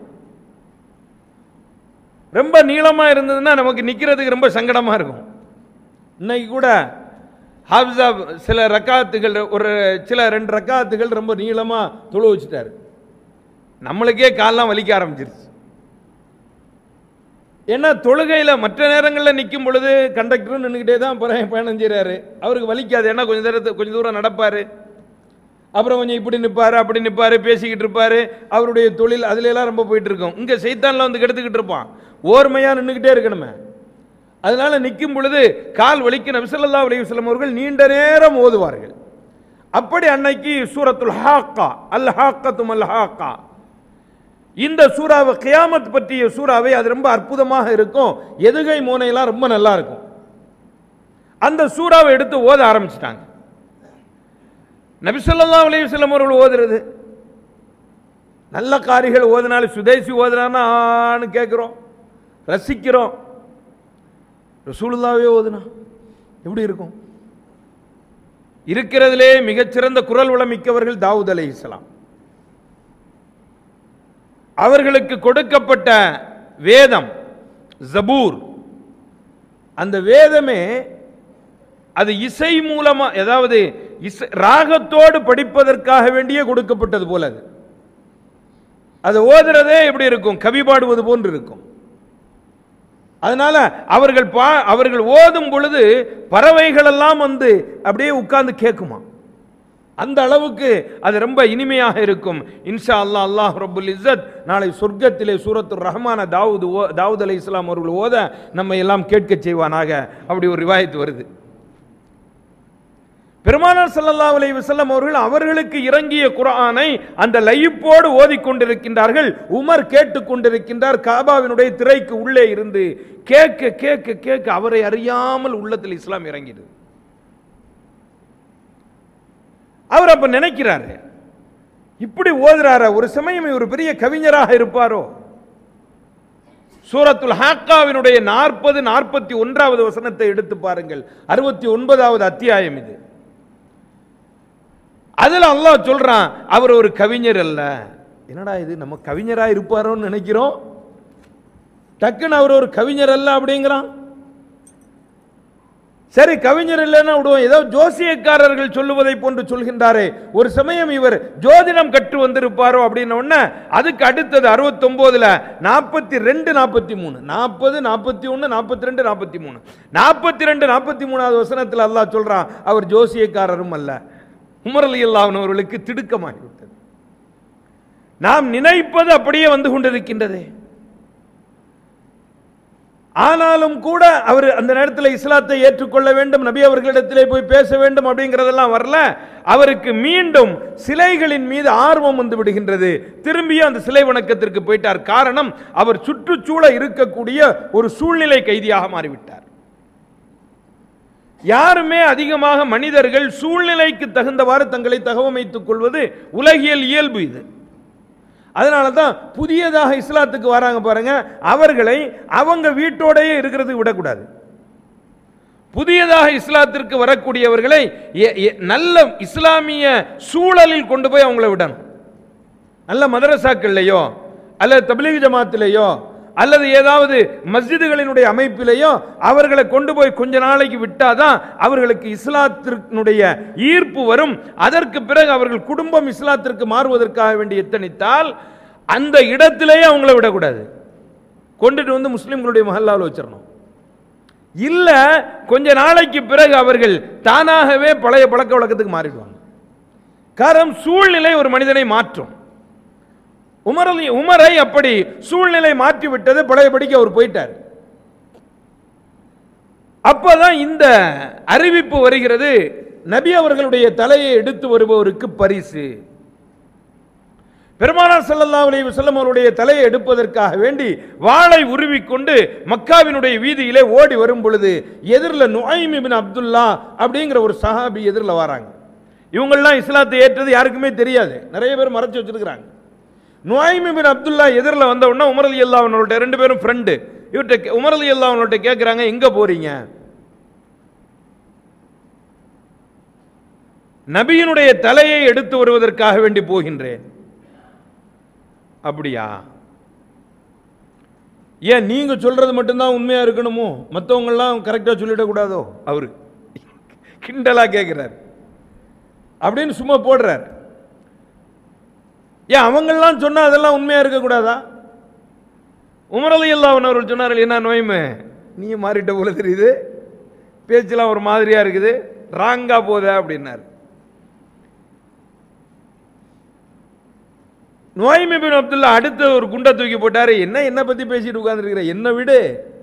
S1: ரொம்ப நீளமா இருந்ததுன்னா நமக்கு நிக்கிறதுக்கு ரொம்ப சங்கடமா இருக்கும். இன்னைக்கு கூட ஹாஃபிஸா சில ரக்காத்துகள், ஒரு சில ரெண்டு ரக்காத்துகள் ரொம்ப நீளமா தொழு வச்சுட்டாரு. நம்மளுக்கே காலெல்லாம் வலிக்க ஆரம்பிச்சிருச்சு. ஏன்னா தொழுகையில் மற்ற நேரங்களில் நிற்கும் பொழுது கண்டக்டரும் நின்றுக்கிட்டே தான் பயணம் செய்கிறாரு. அவருக்கு வலிக்காது. ஏன்னா கொஞ்சம் நேரத்தை கொஞ்சம் தூரம் நடப்பார், அப்புறம் கொஞ்சம் இப்படி நிற்பார் அப்படி நிற்பார், பேசிக்கிட்டு இருப்பார். அவருடைய தொழில் அதுலெல்லாம் ரொம்ப போயிட்டு இருக்கும். இங்கே சைத்தான்ல வந்து கெடுத்துக்கிட்டு இருப்பான். ஓர்மையாக நின்றுக்கிட்டே இருக்கணுமே. அதனால நிற்கும் பொழுது கால் வலிக்க நபி ஸல்லல்லாஹு அலைஹி வஸல்லம் அவர்கள் நீண்ட நேரம் ஓதுவார்கள். அப்படி அன்னைக்கு சூரத்துல் ஹாக்கா, அல் ஹாக்கத்தும் அல் ஹாக்கா, இந்த சூறாவை கியாமத் பற்றிய சூறாவை, அது ரொம்ப அற்புதமாக இருக்கும். எதுகை மோனையெல்லாம் ரொம்ப நல்லா இருக்கும். அந்த சூறாவை எடுத்து ஓத ஆரம்பிச்சிட்டாங்க. நபி ஸல்லல்லாஹு அலைஹி வஸல்லம் அவர்கள் ஓதுறது, நல்ல காரிகள் ஓதுனாலும் சுதேசி ஓதுனான்னு கேட்குறோம், ரசிக்கிறோம். ரசூலுல்லாஹ்வே ஓதுனா எப்படி இருக்கும்? இருக்கிறதிலே மிகச்சிறந்த குரல் வளம் மிக்கவர்கள் தாவூத் அலைஹிஸ்ஸலாம். அவர்களுக்கு கொடுக்கப்பட்ட வேதம் ஜபூர், அந்த வேதமே அது இசை மூலமா, அதாவது இசை ராகத்தோடு படிப்பதற்காக வேண்டியே கொடுக்கப்பட்டது போல. அது அது ஓதுறதே எப்படி இருக்கும்? கவி பாடுவது போன்று இருக்கும். அதனால அவர்கள் பா அவர்கள் ஓதும் பொழுது பறவைகள் எல்லாம் வந்து அப்படியே உட்கார்ந்து கேட்குமா. அந்த அளவுக்கு அது ரொம்ப இனிமையாக இருக்கும். இன்ஷா அல்லாஹ் அல்லாஹ் ரப்புல் இஸ்ஸத் நாளை சொர்க்கத்திலே சூரத்துர் ரஹ்மான தாவூத் தாவூத் அலைஹிஸ்ஸலாம் அவர்கள் ஓத நம்மை எல்லாம் கேட்க செய்வானாக. அப்படி ஒரு ரிவாயத் வருது. பெருமானார் ஸல்லல்லாஹு அலைஹி வஸல்லம் அவர்கள் அவர்களுக்கு இறங்கிய குர்ஆனை அந்த லயிப்போடு ஓதிக்கொண்டிருக்கின்றார்கள். உமர் கேட்டுக் கொண்டிருக்கின்றார். காபாவினுடைய திரைக்கு உள்ளே இருந்து கேட்க கேட்க கேட்க அவரை அறியாமல் உள்ளத்தில் இஸ்லாம் இறங்கிடுது. அவர் அப்ப நினைக்கிறாரு, இப்படி ஓதுறார, ஒரு சமயம் ஒரு பெரிய கவிஞராக இருப்பாரோ. சூரத்துல் ஹாக்காவினுடைய நாற்பது நாற்பத்தி ஒன்றாவது வசனத்தை எடுத்து பாருங்கள். அறுபத்தி ஒன்பதாவது அத்தியாயம் இது. அதுல அல்லாஹ் சொல்றான், அவர் ஒரு கவிஞர் அல்ல. என்னடா இது, நம்ம கவிஞரா இருப்பாரோன்னு நினைக்கிறோம். டக்குன்னு அவர் ஒரு கவிஞர் அல்ல அப்படிங்கிறான். சரி, கவிஞர் இல்லைன்னா விடுவோம், ஏதோ ஜோசியக்காரர்கள் சொல்லுவதை போன்று சொல்கின்றாரே, ஒரு சமயம் இவர் ஜோதிடம் கற்று வந்திருப்பாரோ அப்படின்னு உடனே அதுக்கு அடுத்தது அறுபத்தி ஒன்பதுல நாற்பத்தி ரெண்டு நாற்பத்தி மூணு நாற்பது நாற்பத்தி ஒன்னு நாற்பத்தி ரெண்டு நாற்பத்தி மூணு நாற்பத்தி ரெண்டு நாற்பத்தி மூணாவது வசனத்தில் அல்லாஹ் சொல்றான், அவர் ஜோசியக்காரரும் அல்ல. உமர் ரலியல்லாஹு அன்ஹு அவர்களுக்கு திடுக்கமாகிவிட்டது. நாம் நினைப்பது அப்படியே வந்து கொண்டிருக்கின்றது. ஆனாலும் கூட அவர் அந்த நேரத்தில் இஸ்லாத்தை ஏற்றுக்கொள்ள வேண்டும், நபி அவர்களிடத்திலே போய் பேச வேண்டும் அப்படிங்கிறதெல்லாம் வரல. அவருக்கு மீண்டும் சிலைகளின் மீது ஆர்வம் வந்து விடுகின்றது. திரும்பிய அந்த சிலை வணக்கத்திற்கு போயிட்டார். காரணம், அவர் சுற்றுச்சூழ இருக்கக்கூடிய ஒரு சூழ்நிலை கைதியாக மாறிவிட்டார். யாருமே அதிகமாக மனிதர்கள் சூழ்நிலைக்கு தகுந்தவாறு தங்களை தகவமைத்துக் கொள்வது உலகியல் இயல்பு இது. அதனால தான் புதியதாக இஸ்லாத்துக்கு வராங்க பாருங்க, அவர்களை அவங்க வீட்டோடையே இருக்கிறதுக்கு விடக்கூடாது. புதியதாக இஸ்லாத்திற்கு வரக்கூடியவர்களை நல்ல இஸ்லாமிய சூழலில் கொண்டு போய் அவங்கள விடணும். நல்ல மதரசாக்கள்லையோ அல்லது தப்லீக் ஜமாத்திலேயோ அல்லது ஏதாவது மஸ்ஜிதுகளினுடைய அமைப்பிலேயோ அவர்களை கொண்டு போய் கொஞ்ச நாளைக்கு விட்டாதான் அவர்களுக்கு இஸ்லாத்தினுடைய ஈர்ப்பு வரும். அதற்கு பிறகு அவர்கள் குடும்பம் இஸ்லாத்திற்கு மாறுவதற்காக வேண்டி எத்தனித்தால் அந்த இடத்திலேயே அவங்கள விடக்கூடாது, கொண்டுட்டு வந்து முஸ்லிம்களுடைய மஹல்லாவில் வச்சிடணும். இல்ல கொஞ்ச நாளைக்கு பிறகு அவர்கள் தானாகவே பழைய பழக்க வழக்கத்துக்கு மாறிடுவாங்க. காரணம், சூழ்நிலை ஒரு மனிதனை மாற்றும். உமர் உமரை அப்படி சூழ்நிலை மாற்றி விட்டது. பழையபடிக்கு அவர் போயிட்டார். அப்பதான் இந்த அறிவிப்பு வருகிறது, நபி அவர்களுடைய தலையை எடுத்து வருபவருக்கு பரிசு. பெருமானார் ஸல்லல்லாஹு அலைஹி வஸல்லம் அவருடைய தலையை எடுப்பதற்காக வேண்டி வாளை உருவிக்கொண்டு மக்காவினுடைய வீதியிலே ஓடி வரும் பொழுது எதிரில் நுஐம் இப்னு அப்துல்லா அப்படிங்கிற ஒரு சஹாபி எதிரில் வராங்க. இவங்கெல்லாம் இஸ்லாத்தை ஏற்றது யாருக்குமே தெரியாது, நிறைய பேர் மறைச்சு வச்சிருக்கிறாங்க. நுஐம் இப்னு அப்துல்லா எதிரில் வந்த உடனே உமர் ரலியல்லாஹு அன்ஹு ரெண்டு பேரும் ஃப்ரெண்டு, இவர்கிட்ட உமர் ரலியல்லாஹு அன்ஹு கேட்குறாங்க, எங்க போறீங்க? நபியினுடைய தலையை எடுத்து வருவதற்காக வேண்டி போகின்றேன். அப்படியா? ஏன் நீங்க சொல்றது மட்டும்தான் உண்மையா இருக்கணுமோ, மற்றவங்கெல்லாம் கரெக்டா சொல்லிடக்கூடாதோ? அவரு கிண்டலா கேட்கிறார் அப்படின்னு சும்மா போடுறார். ஏன் அவங்கெல்லாம் சொன்னா அதெல்லாம் உண்மையா இருக்கக்கூடாதா? உமர் ரலியல்லாஹு அன்ஹு அவர்கள் சொன்னார்கள், என்ன நோய்மை, நீ மாறிட்ட போல தெரியுது, பேச்செல்லாம் ஒரு மாதிரியா இருக்குது, ராங்கா போத அப்படின்னாரு. நுஐம் இப்னு அப்துல்லா அடுத்த ஒரு குண்டை தூக்கி போட்டாரு. என்ன என்ன பத்தி பேசிட்டு உட்கார்ந்துருக்கிற, என்ன விடு,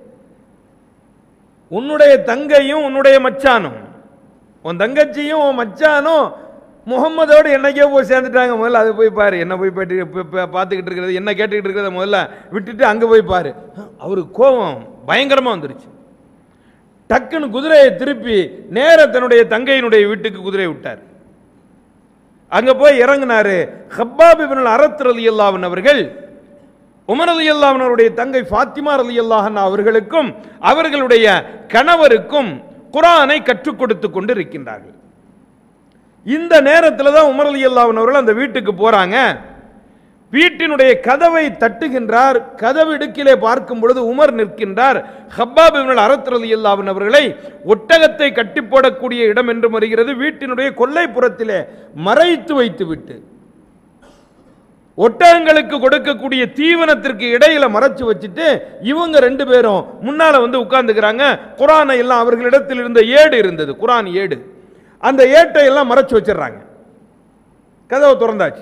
S1: உன்னுடைய தங்கையும் உன்னுடைய மச்சானும், உன் தங்கச்சியும் உன் மச்சானும் முகம்மதோடு என்னைக்கே போய் சேர்ந்துட்டாங்க, முதல்ல அதை போய் பாரு, என்ன போய் பார்த்துக்கிட்டு இருக்கிறது, என்ன கேட்டுக்கிட்டு இருக்கிறத முதல்ல விட்டுட்டு அங்கே போய் பாரு. அவருக்கு கோபம் பயங்கரமாக வந்துருச்சு. டக்குன்னு குதிரையை திருப்பி நேர தன்னுடைய தங்கையினுடைய வீட்டுக்கு குதிரையை விட்டார். அங்க போய் இறங்கினாரு. ஹப்பாப் இப்னு அரத் ரலியல்லாஹு அன்ஹு அவர்கள் உமர் ரலியல்லாஹு அன்ஹு அவருடைய தங்கை ஃபாத்திமா ரலியல்லாஹு அன்ஹா அவர்களுக்கும் அவர்களுடைய கணவருக்கும் குர்ஆனை கற்றுக் கொடுத்து கொண்டு இருக்கின்றார்கள். இந்த நேரத்தில் தான் உமர் ரலியல்லாஹு அன்ஹு அவர்கள் அந்த வீட்டுக்கு போறாங்க. வீட்டினுடைய கதவை தட்டுகின்றார். கதவு இடுக்கிலே பார்க்கும் பொழுது உமர் நிற்கின்றார். ஹப்பாப் இப்னு அரத் ரலியல்லாஹு அன்ஹு அவர்களை ஒட்டகத்தை கட்டி போடக்கூடிய இடம் என்று வருகிறது, வீட்டினுடைய கொல்லைப்புறத்திலே மறைத்து வைத்து விட்டு ஒட்டகங்களுக்கு கொடுக்கக்கூடிய தீவனத்திற்கு இடையில மறைச்சு வச்சுட்டு இவங்க ரெண்டு பேரும் முன்னால வந்து உட்கார்ந்துக்கிறாங்க. குர்ஆனை எல்லாம் அவர்களிடத்தில் இருந்த ஏடு இருந்தது, குர்ஆன் ஏடு, அந்த ஏட்டை எல்லாம் மறைச்சு வச்சிடறாங்க. கதவை திறந்தாச்சு.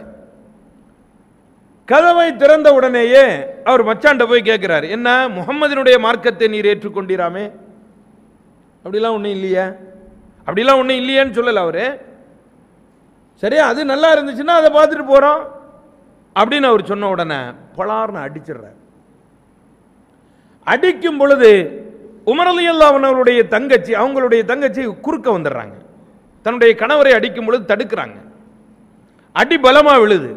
S1: கதவை திறந்த உடனேயே அவர் மச்சாண்ட போய் கேட்கிறார், என்ன முஹம்மதினுடைய மார்க்கத்தை நீர் ஏற்றுக்கொண்டீராமே? அப்படிலாம் ஒன்றும் இல்லையா? அப்படிலாம் ஒன்றும் இல்லையான்னு சொல்லல அவரு. சரியா, அது நல்லா இருந்துச்சுன்னா அதை பார்த்துட்டு போறோம் அப்படின்னு அவர் சொன்ன உடனே பலார்னு அடிச்சிடுறார். அடிக்கும் பொழுது உமர் ரலியல்லாஹு அன்ஹு அவருடைய தங்கச்சி, அவங்களுடைய தங்கச்சி குறுக்க வந்துடுறாங்க. தன்னுடைய கணவரை அடிக்கும் பொழுது தடுக்கிறாங்க. அடி பலமா விழுது.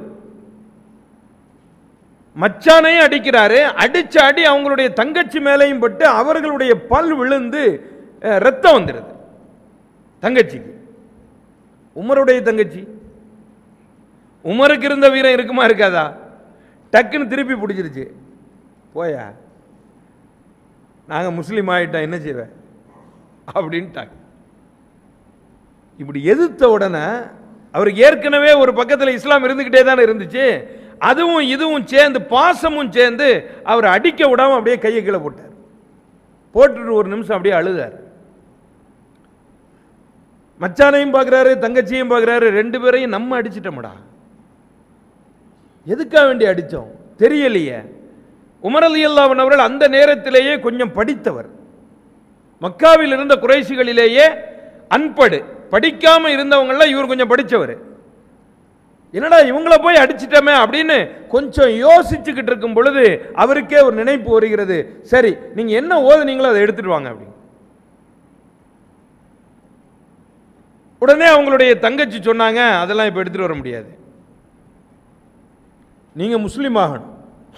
S1: மச்சானையும் அடிக்கிறாரு. அடிச்ச அடி அவங்களுடைய தங்கச்சி மேலையும் பட்டு அவர்களுடைய பல் விழுந்து ரத்தம் வந்துடுது தங்கச்சிக்கு. உமருடைய தங்கச்சி, உமருக்கு இருந்த வீரம் இருக்குமா இருக்காதா? டக்குன்னு திருப்பி பிடிச்சிருச்சு. போயா, நாங்க முஸ்லீம் ஆயிட்டோம், என்ன செய்வேன் அப்படின்ட்டாங்க. இப்படி எதிர்த்த உடனே அவருக்கு ஏற்கனவே ஒரு பக்கத்தில் இஸ்லாம் இருந்துகிட்டே தானே இருந்துச்சு, அதுவும் இதுவும் சேர்ந்து பாசமும் சேர்ந்து அவர் அடிக்க விடாம அப்படியே கையை கீழே போட்டார். போட்டுட்டு ஒரு நிமிஷம் அப்படியே அழுதார். மச்சானையும் பார்க்கிறாரு, தங்கச்சியும் பார்க்கிறாரு, ரெண்டு பேரையும் நம்ம அடிச்சிட்டோம்டா, எதுக்காக வேண்டி அடிச்சோம் தெரியலையே. உமர் ரலியல்லாஹு அன்ஹு அவர்கள் அந்த நேரத்திலேயே கொஞ்சம் படித்தவர். மக்காவில் இருந்த குறைஷிகளிலேயே அன்படு, படிக்காம இருந்தவங்கள இவர் கொஞ்சம் படித்தவர். என்னடா இவங்கள போய் அடிச்சிட்டமே அப்படின்னு கொஞ்சம் யோசிச்சுக்கிட்டு இருக்கும் பொழுது அவருக்கே ஒரு நினைப்பு வருகிறது. சரி, நீங்க என்ன ஓதுனீங்களோ அதை எடுத்துட்டு வாங்க அப்படி. உடனே அவங்களுடைய தங்கச்சி சொன்னாங்க, அதெல்லாம் இப்ப எடுத்துட்டு வர முடியாது, நீங்க முஸ்லிம் ஆகணும்.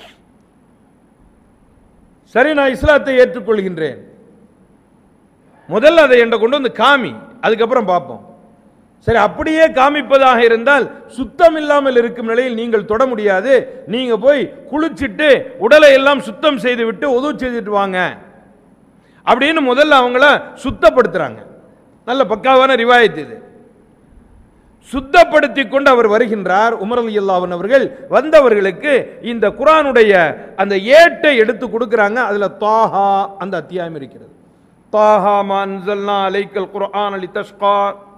S1: சரி, நான் இஸ்லாத்தை ஏற்றுக்கொள்கின்றேன், முதல்ல அதை என்கிட்ட கொண்டு வந்து காமி, அதுக்கப்புறம் பார்ப்போம். சரி, அப்படியே காமிப்பதாக இருந்தால் சுத்தம் இல்லாமல் இருக்கும் நிலையில் நீங்கள் தொட முடியாது, நீங்க போய் குளிச்சிட்டு உடலை எல்லாம் சுத்தம் செய்து விட்டு உது செய்துட்டு வாங்க அப்படின்னு முதல்ல அவங்கள சுத்தப்படுத்துறாங்க. நல்ல பக்காவான ரிவாயத் இது. சுத்தப்படுத்தி கொண்டு அவர் வருகின்றார். உமர் ரலியல்லாஹு அன்ஹு அவர்கள் வந்தவர்களுக்கு இந்த குர்ஆனுடைய அந்த ஏட்டை எடுத்து கொடுக்கறாங்க. அதுல தாஹா அந்த அத்தியாயம் இருக்கிறது. தாஹா மா அன்ஸல்னா அலைக்கல் குர்ஆன லிதஷ்கா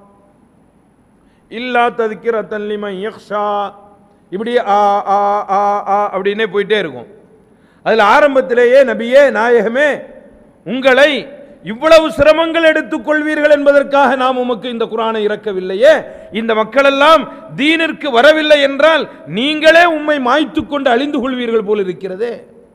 S1: இல்லா தذكرத்தன் லிமன் யக்ஷா, இப்படி ஆ ஆ ஆ ஆ அப்படினே போயிட்டே இருக்கும். அதுல ஆரம்பத்திலேயே நபியே நாயகமே, உங்களை இவ்வளவு சிரமங்கள் எடுத்துக் கொள்வீர்கள் என்பதற்காக நாம் உமக்கு இந்த குர்ஆனை இறக்கவில்லையே, இந்த மக்கள் எல்லாம் தீனிற்கு வரவில்லை என்றால் நீங்களே உம்மை மாய்த்துக் கொண்டு அழிந்து கொள்வீர்கள் போல் இருக்கிறதே.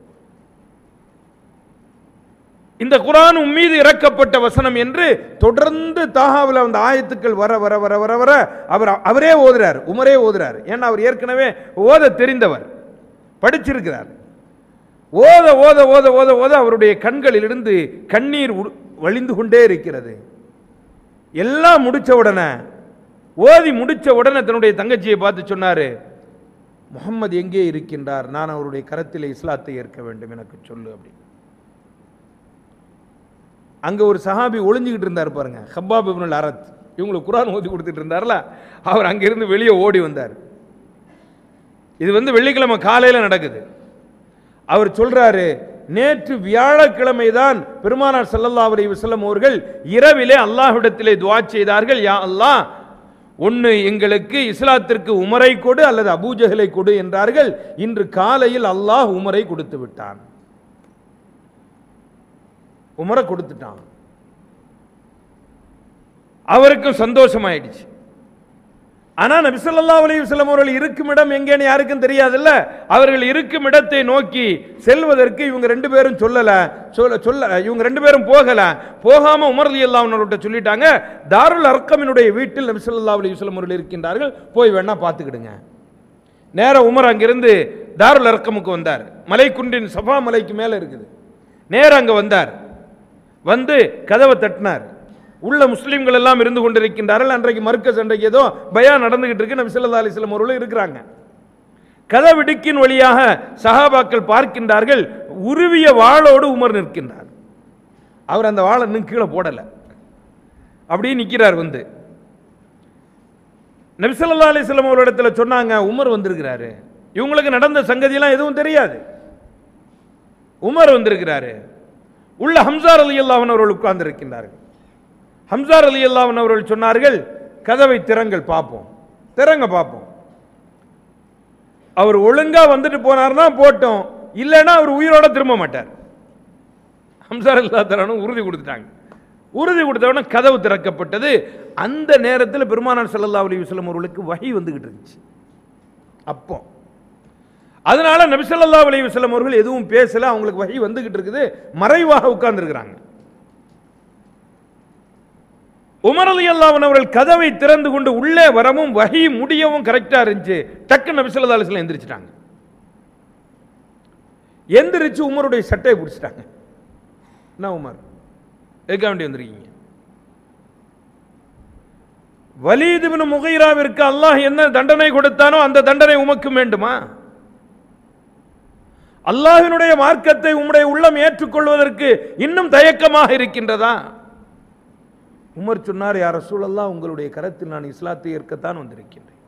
S1: இந்த குர்ஆன் உம்மீது இறக்கப்பட்ட வசனம் என்று தொடர்ந்து தாஹாவில் அந்த ஆயத்துக்கள் வர வர வர வர வர அவர் அவரே ஓதுறார், உமரே ஓதுறார். ஏன்னா அவர் ஏற்கனவே ஓத தெரிந்தவர், படிச்சிருக்கிறார். ஓத ஓத ஓத ஓத ஓத அவருடைய கண்களிலிருந்து கண்ணீர் வழிந்து கொண்டே இருக்கிறது. எல்லாம் முடிச்ச உடனே, ஓதி முடிச்ச உடனே தன்னுடைய தங்கச்சியை பார்த்து சொன்னாரு, முஹம்மது எங்கே இருக்கின்றார், நான் அவருடைய கரத்தில் இஸ்லாத்தை ஏற்க வேண்டும், எனக்கு சொல்லு அப்படி. அங்க ஒரு சஹாபி ஒளிஞ்சுக்கிட்டு இருந்தார் பாருங்க, ஹப்பாப் இப்னு அரத், இவங்களுக்கு குர்ஆன் ஓதி கொடுத்துட்டு இருந்தார்ல, அவர் அங்கிருந்து வெளியே ஓடி வந்தார். இது வந்து வெள்ளிக்கிழமை காலையில் நடக்குது. அவர் சொல்றாரு, நேற்று வியாழக்கிழமை தான் பெருமானார் ஸல்லல்லாஹு அலைஹி வஸல்லம் அவர்கள் இரவிலே அல்லாஹ்விடத்திலே துஆ செய்தார்கள், யா அல்லாஹ், ஒன்று எங்களுக்கு இஸ்லாத்திற்கு உமரை கொடு அல்லது அபூஜஹலை கொடு என்றார்கள். இன்று காலையில் அல்லாஹ் உமரை கொடுத்து விட்டான், உமரை கொடுத்துட்டான். அவருக்கும் சந்தோஷமாயிடுச்சு. ஆனா நபி ஸல்லல்லாஹு அலைஹி வஸல்லம் அவர்கள் இருக்கும் இடம் எங்கேன்னு யாருக்கும் தெரியாதுல்ல. அவர்கள் இருக்கும் இடத்தை நோக்கி செல்வதற்கு இவங்க ரெண்டு பேரும் சொல்லல சொல்ல சொல்ல இவங்க ரெண்டு பேரும் போகல. போகாம உமர் ரலியல்லாஹு அன்ஹு அவர்கிட்ட சொல்லிட்டாங்க, தாருல் அர்கமினுடைய வீட்டில் நபி ஸல்லல்லாஹு அலைஹி வஸல்லம் அவர்கள் இருக்கின்றார்கள், போய் வேணா பார்த்துக்கிடுங்க. நேர உமர் அங்கிருந்து தாருல் அர்கமுக்கு வந்தார். மலைக்குன்றின் சஃபா மலைக்கு மேல இருக்குது. நேர அங்க வந்தார். வந்து கதவை தட்டினார். உள்ள முஸ்லிம்கள் எல்லாம் இருந்து கொண்டிருக்கின்றார்கள். அன்றைக்கு மர்கஸ், அன்றைக்கு ஏதோ பயான் நடந்துகிட்டு இருக்கு, நபி ஸல்லல்லாஹு அலைஹி வஸல்லம் அவர்கள் இருக்கிறாங்க. கதவிடுக்கின் வழியாக சஹாபாக்கள் பார்க்கின்றார்கள், உருவிய வாளோடு உமர் நிற்கின்றார். அவர் அந்த வாளை இன்னும் கீழே போடலை, அப்படியே நிற்கிறார். வந்து நபி ஸல்லல்லாஹு அலைஹி வஸல்லம் அவர்களிடத்தில் சொன்னாங்க, உமர் வந்திருக்கிறாரு. இவங்களுக்கு நடந்த சங்கதியெல்லாம் எதுவும் தெரியாது. உமர் வந்திருக்கிறாரு. உள்ள ஹம்ஸா ரலியல்லாஹு அன்ஹு அவர்கள் உட்கார்ந்து இருக்கின்றார்கள். ஹம்ஸா ரலியல்லாஹு அன்ஹு அவர்கள் சொன்னார்கள், கதவை திறங்கள் பார்ப்போம், திறங்க பார்ப்போம். அவர் ஒழுங்கா வந்துட்டு போனார்னா போட்டோம், இல்லைன்னா அவர் உயிரோட திரும்ப மாட்டார். ஹம்ஸா ரலியல்லாஹு அன்ஹு உறுதி கொடுத்துட்டாங்க. உறுதி கொடுத்தவன கதவு திறக்கப்பட்டது. அந்த நேரத்தில் பெருமானார் ஸல்லல்லாஹு அலைஹி வஸல்லம் அவர்களுக்கு வஹி வந்துகிட்டு இருந்துச்சு. அப்போ அதனால நபி ஸல்லல்லாஹு அலைஹி வஸல்லம் அவர்கள் எதுவும் பேசல, அவங்களுக்கு வஹி வந்துகிட்டு இருக்குது, மறைவாக உட்கார்ந்து இருக்கிறாங்க. உமர் ரலியல்லாஹு அன்ஹு அவர்கள் கதவை திறந்து கொண்டு உள்ளே வரவும் வஹி முடியவும் கரெக்டா இருந்துச்சு. டக்கு நபி ஸல்லல்லாஹு அலைஹி வஸல்லம் எந்திரிச்சிட்டாங்க. எந்திரிச்சு உமருடைய சட்டையை பிடிச்சிட்டாங்க. என்ன உமர், எதுக்க வேண்டி வந்திருக்கீங்க? வலீத் இப்னு முகைராவிற்கு அல்லாஹ் என்ன தண்டனை கொடுத்தானோ அந்த தண்டனை உமக்கு வேண்டுமா? அல்லாஹ்வினுடைய மார்க்கத்தை உம்முடைய உள்ளம் ஏற்றுக்கொள்வதற்கு இன்னும் தயக்கமாக இருக்கின்றதா? உமர் சொன்னார், யா ரசூலல்லாஹ், உங்களுடைய கரத்தில் நான் இஸ்லாத்தை ஏற்கத்தான் வந்திருக்கின்றேன்.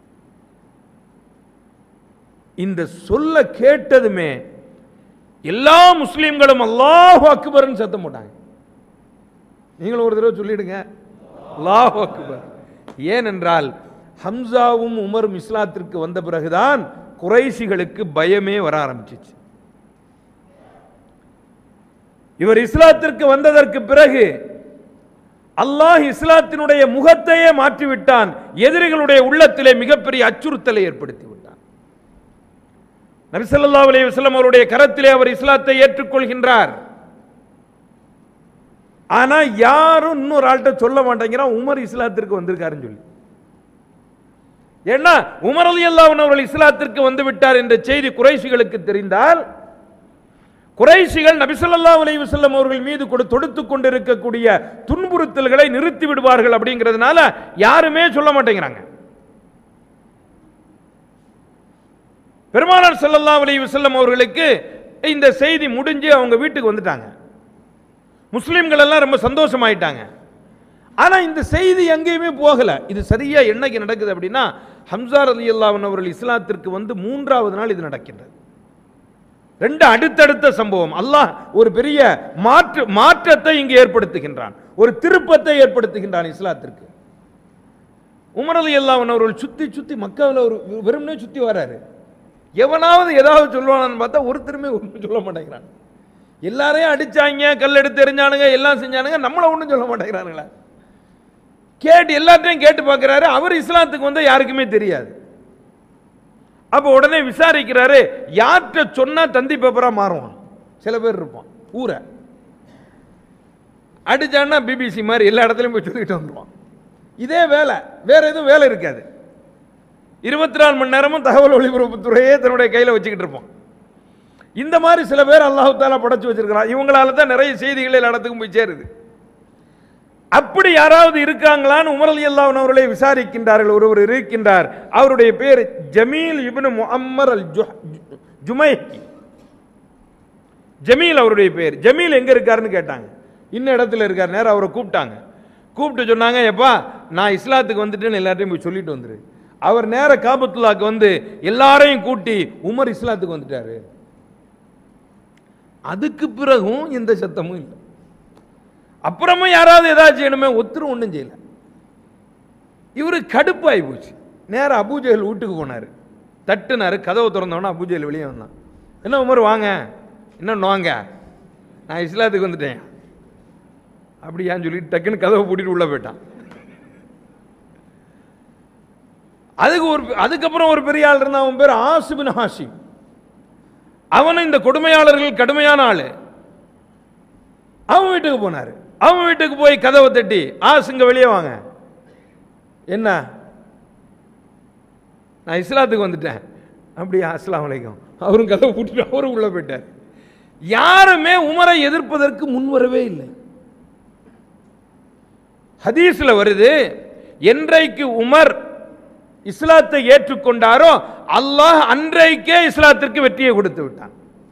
S1: இந்த சொல்ல கேட்டதுமே எல்லா முஸ்லிம்களும் அல்லாஹு அக்பர்னு சத்தம் போட்டாங்க. நீங்களும் ஒரு தடவை சொல்லிடுங்க, அல்லாஹு அக்பர். ஏனென்றால் ஹம்சாவும் உமரும் இஸ்லாத்திற்கு வந்த பிறகுதான் குறைஷிகளுக்கு பயமே வர ஆரம்பிச்சிச்சு. இவர் இஸ்லாத்திற்கு வந்ததற்கு பிறகு அல்லாஹ் இஸ்லாத்தினுடைய முகத்தையே மாற்றிவிட்டான். எதிரிகளுடைய உள்ளத்திலே மிகப்பெரிய அச்சுறுத்தலை ஏற்படுத்தி விட்டான். நபி ஸல்லல்லாஹு அலைஹி வஸல்லம் அவருடைய கரத்திலே அவர் இஸ்லாத்தை ஏற்றுக்கொள்கின்றார். ஆனா யாரும் இன்னொரு ஆள்கிட்ட சொல்ல மாட்டேங்கிறான் உமர் இஸ்லாத்திற்கு வந்திருக்காருன்னு சொல்லி. ஏன்னா உமர் ரலியல்லாஹு அன்ஹு அவர்கள் இஸ்லாத்திற்கு வந்து விட்டார் என்ற செய்தி குறைஷிகளுக்கு தெரிந்தால், குறைஷிகள் நபி ஸல்லல்லாஹு அலைஹி வஸல்லம் அவர்கள் மீது தொடுத்துக் கொண்டிருக்கக்கூடிய துன்புறுத்தல்களை நிறுத்தி விடுவார்கள். அப்படிங்கிறதுனால யாருமே சொல்ல மாட்டேங்கிறாங்க. பெருமானார் ஸல்லல்லாஹு அலைஹி வஸல்லம் அவர்களுக்கு இந்த செய்தி முடிஞ்சு அவங்க வீட்டுக்கு வந்துட்டாங்க. முஸ்லிம்கள் எல்லாம் ரொம்ப சந்தோஷமாயிட்டாங்க. ஆனா இந்த செய்தி எங்கேயுமே போகல. இது சரியா என்னைக்கு நடக்குது அப்படின்னா, ஹம்ஸா ரலியல்லாஹு அன்ஹு அவர்கள் இஸ்லாத்திற்கு வந்து மூன்றாவது நாள் இது நடக்கின்றது. ரெண்டு அடுத்தடுத்த சம்பவம். அல்லாஹ் ஒரு பெரிய மாற்று மாற்றத்தை இங்கு ஏற்படுத்துகின்றான், ஒரு திருப்பத்தை ஏற்படுத்துகின்றான் இஸ்லாத்திற்கு. உமர் ரலியல்லாஹு அன்ஹு அவர்கள் சுத்தி சுத்தி மக்காவில் ஒரு வெறுமனே சுத்தி வராரு. எவனாவது ஏதாவது சொல்லுவானு பார்த்தா ஒருத்தருமே ஒன்றும் சொல்ல மாட்டேங்கிறான். எல்லாரையும் அடிச்சாங்க, கல் எடுத்து எறிஞ்சானுங்க, எல்லாம் செஞ்சானுங்க, நம்மள ஒன்றும் சொல்ல மாட்டேங்கிறானுங்களா? கேட்டு எல்லாத்தையும் கேட்டு பார்க்கிறாரு. அவர் இஸ்லாத்துக்கு வந்து யாருக்குமே தெரியாது. அப்ப உடனே விசாரிக்கிறாரு, யார்கிட்ட சொன்னா தந்தி பேப்பரா மாறுவான். சில பேர் இருப்பான், ஊரை அடிச்சான்னா பிபிசி மாதிரி எல்லா இடத்துலையும் போய் சொல்லிட்டு வந்துருவான். இதே வேலை, வேற எதுவும் வேலை இருக்காது. இருபத்தி நாலு மணி நேரமும் தகவல் ஒலிபரப்புத்துறையே தன்னுடைய கையில் வச்சுக்கிட்டு இருப்போம். இந்த மாதிரி சில பேர் அல்லாஹ் தஆலா படைச்சு வச்சிருக்கிறான். இவங்களால தான் நிறைய செய்திகள் எல்லா இடத்துக்கும் போய் சேருது. அப்படி யாராவது இருக்காங்களான்னு உமர் ரலியல்லாஹு அன்ஹு அவர்களை விசாரிக்கின்றார்கள். ஒருவர் இருக்கின்றார், அவருடைய பேர் ஜமீல் இப்னு முஅம்மர் அல் ஜுமைஹி. ஜமீல் அவருடைய பேர். ஜமீல் எங்க இருக்காருன்னு கேட்டாங்க. இன்ன இடத்துல இருக்கார். நேரம் அவரை கூப்பிட்டாங்க. கூப்பிட்டு சொன்னாங்க, எப்பா நான் இஸ்லாத்துக்கு வந்துட்டேன்னு எல்லாத்தையும் போய் சொல்லிட்டு வந்துரு. அவர் நேர காபத்துல்லாக்கு வந்து எல்லாரையும் கூட்டி உமர் இஸ்லாத்துக்கு வந்துட்டாரு. அதுக்கு பிறகும் எந்த சத்தமும் இல்லை. அப்புறமும் யாராவது ஏதாவது செய்யணுமே, ஒத்துரும் ஒன்றும் செய்யல. இவரு கடுப்பாகி போச்சு. நேரம் அபூஜஹல் வீட்டுக்கு போனார். தட்டுனாரு, கதவை திறந்தவொன்னே அபூஜஹல் வெளியே வந்தான். என்ன உமர் வாங்க, என்ன வாங்க, நான் இஸ்லாத்துக்கு வந்துட்டேன் அப்படியான்னு சொல்லிட்டு டக்குன்னு கதவை பூட்டிட்டு உள்ள போயிட்டான். அதுக்கு ஒரு அதுக்கப்புறம் ஒரு பெரிய ஆள் இருந்தான். அவன் பேர் ஆஸ் பின் ஹாஷிம். அவனும் இந்த கொடுமையாளர்கள் கடுமையான ஆளு. அவன் வீட்டுக்கு போனாரு. அவன் வீட்டுக்கு போய் கதவை தட்டி, ஆசுங்க வெளியே வாங்க, என்ன நான் இஸ்லாத்துக்கு வந்துட்டேன் அப்படியா, அஸ்ஸலாமு அலைக்கும். அவரும் கதவை பூட்டிட்டு அவரும் உள்ள போயிட்டார். யாருமே உமரை எதிர்ப்பதற்கு முன்வரவே இல்லை. ஹதீஸ்ல வருது, என்றைக்கு உமர் இஸ்லாத்தை ஏற்றுக்கொண்டாரோ அல்லாஹ் அன்றைக்கே இஸ்லாத்திற்கு வெற்றியை கொடுத்து விட்டான்.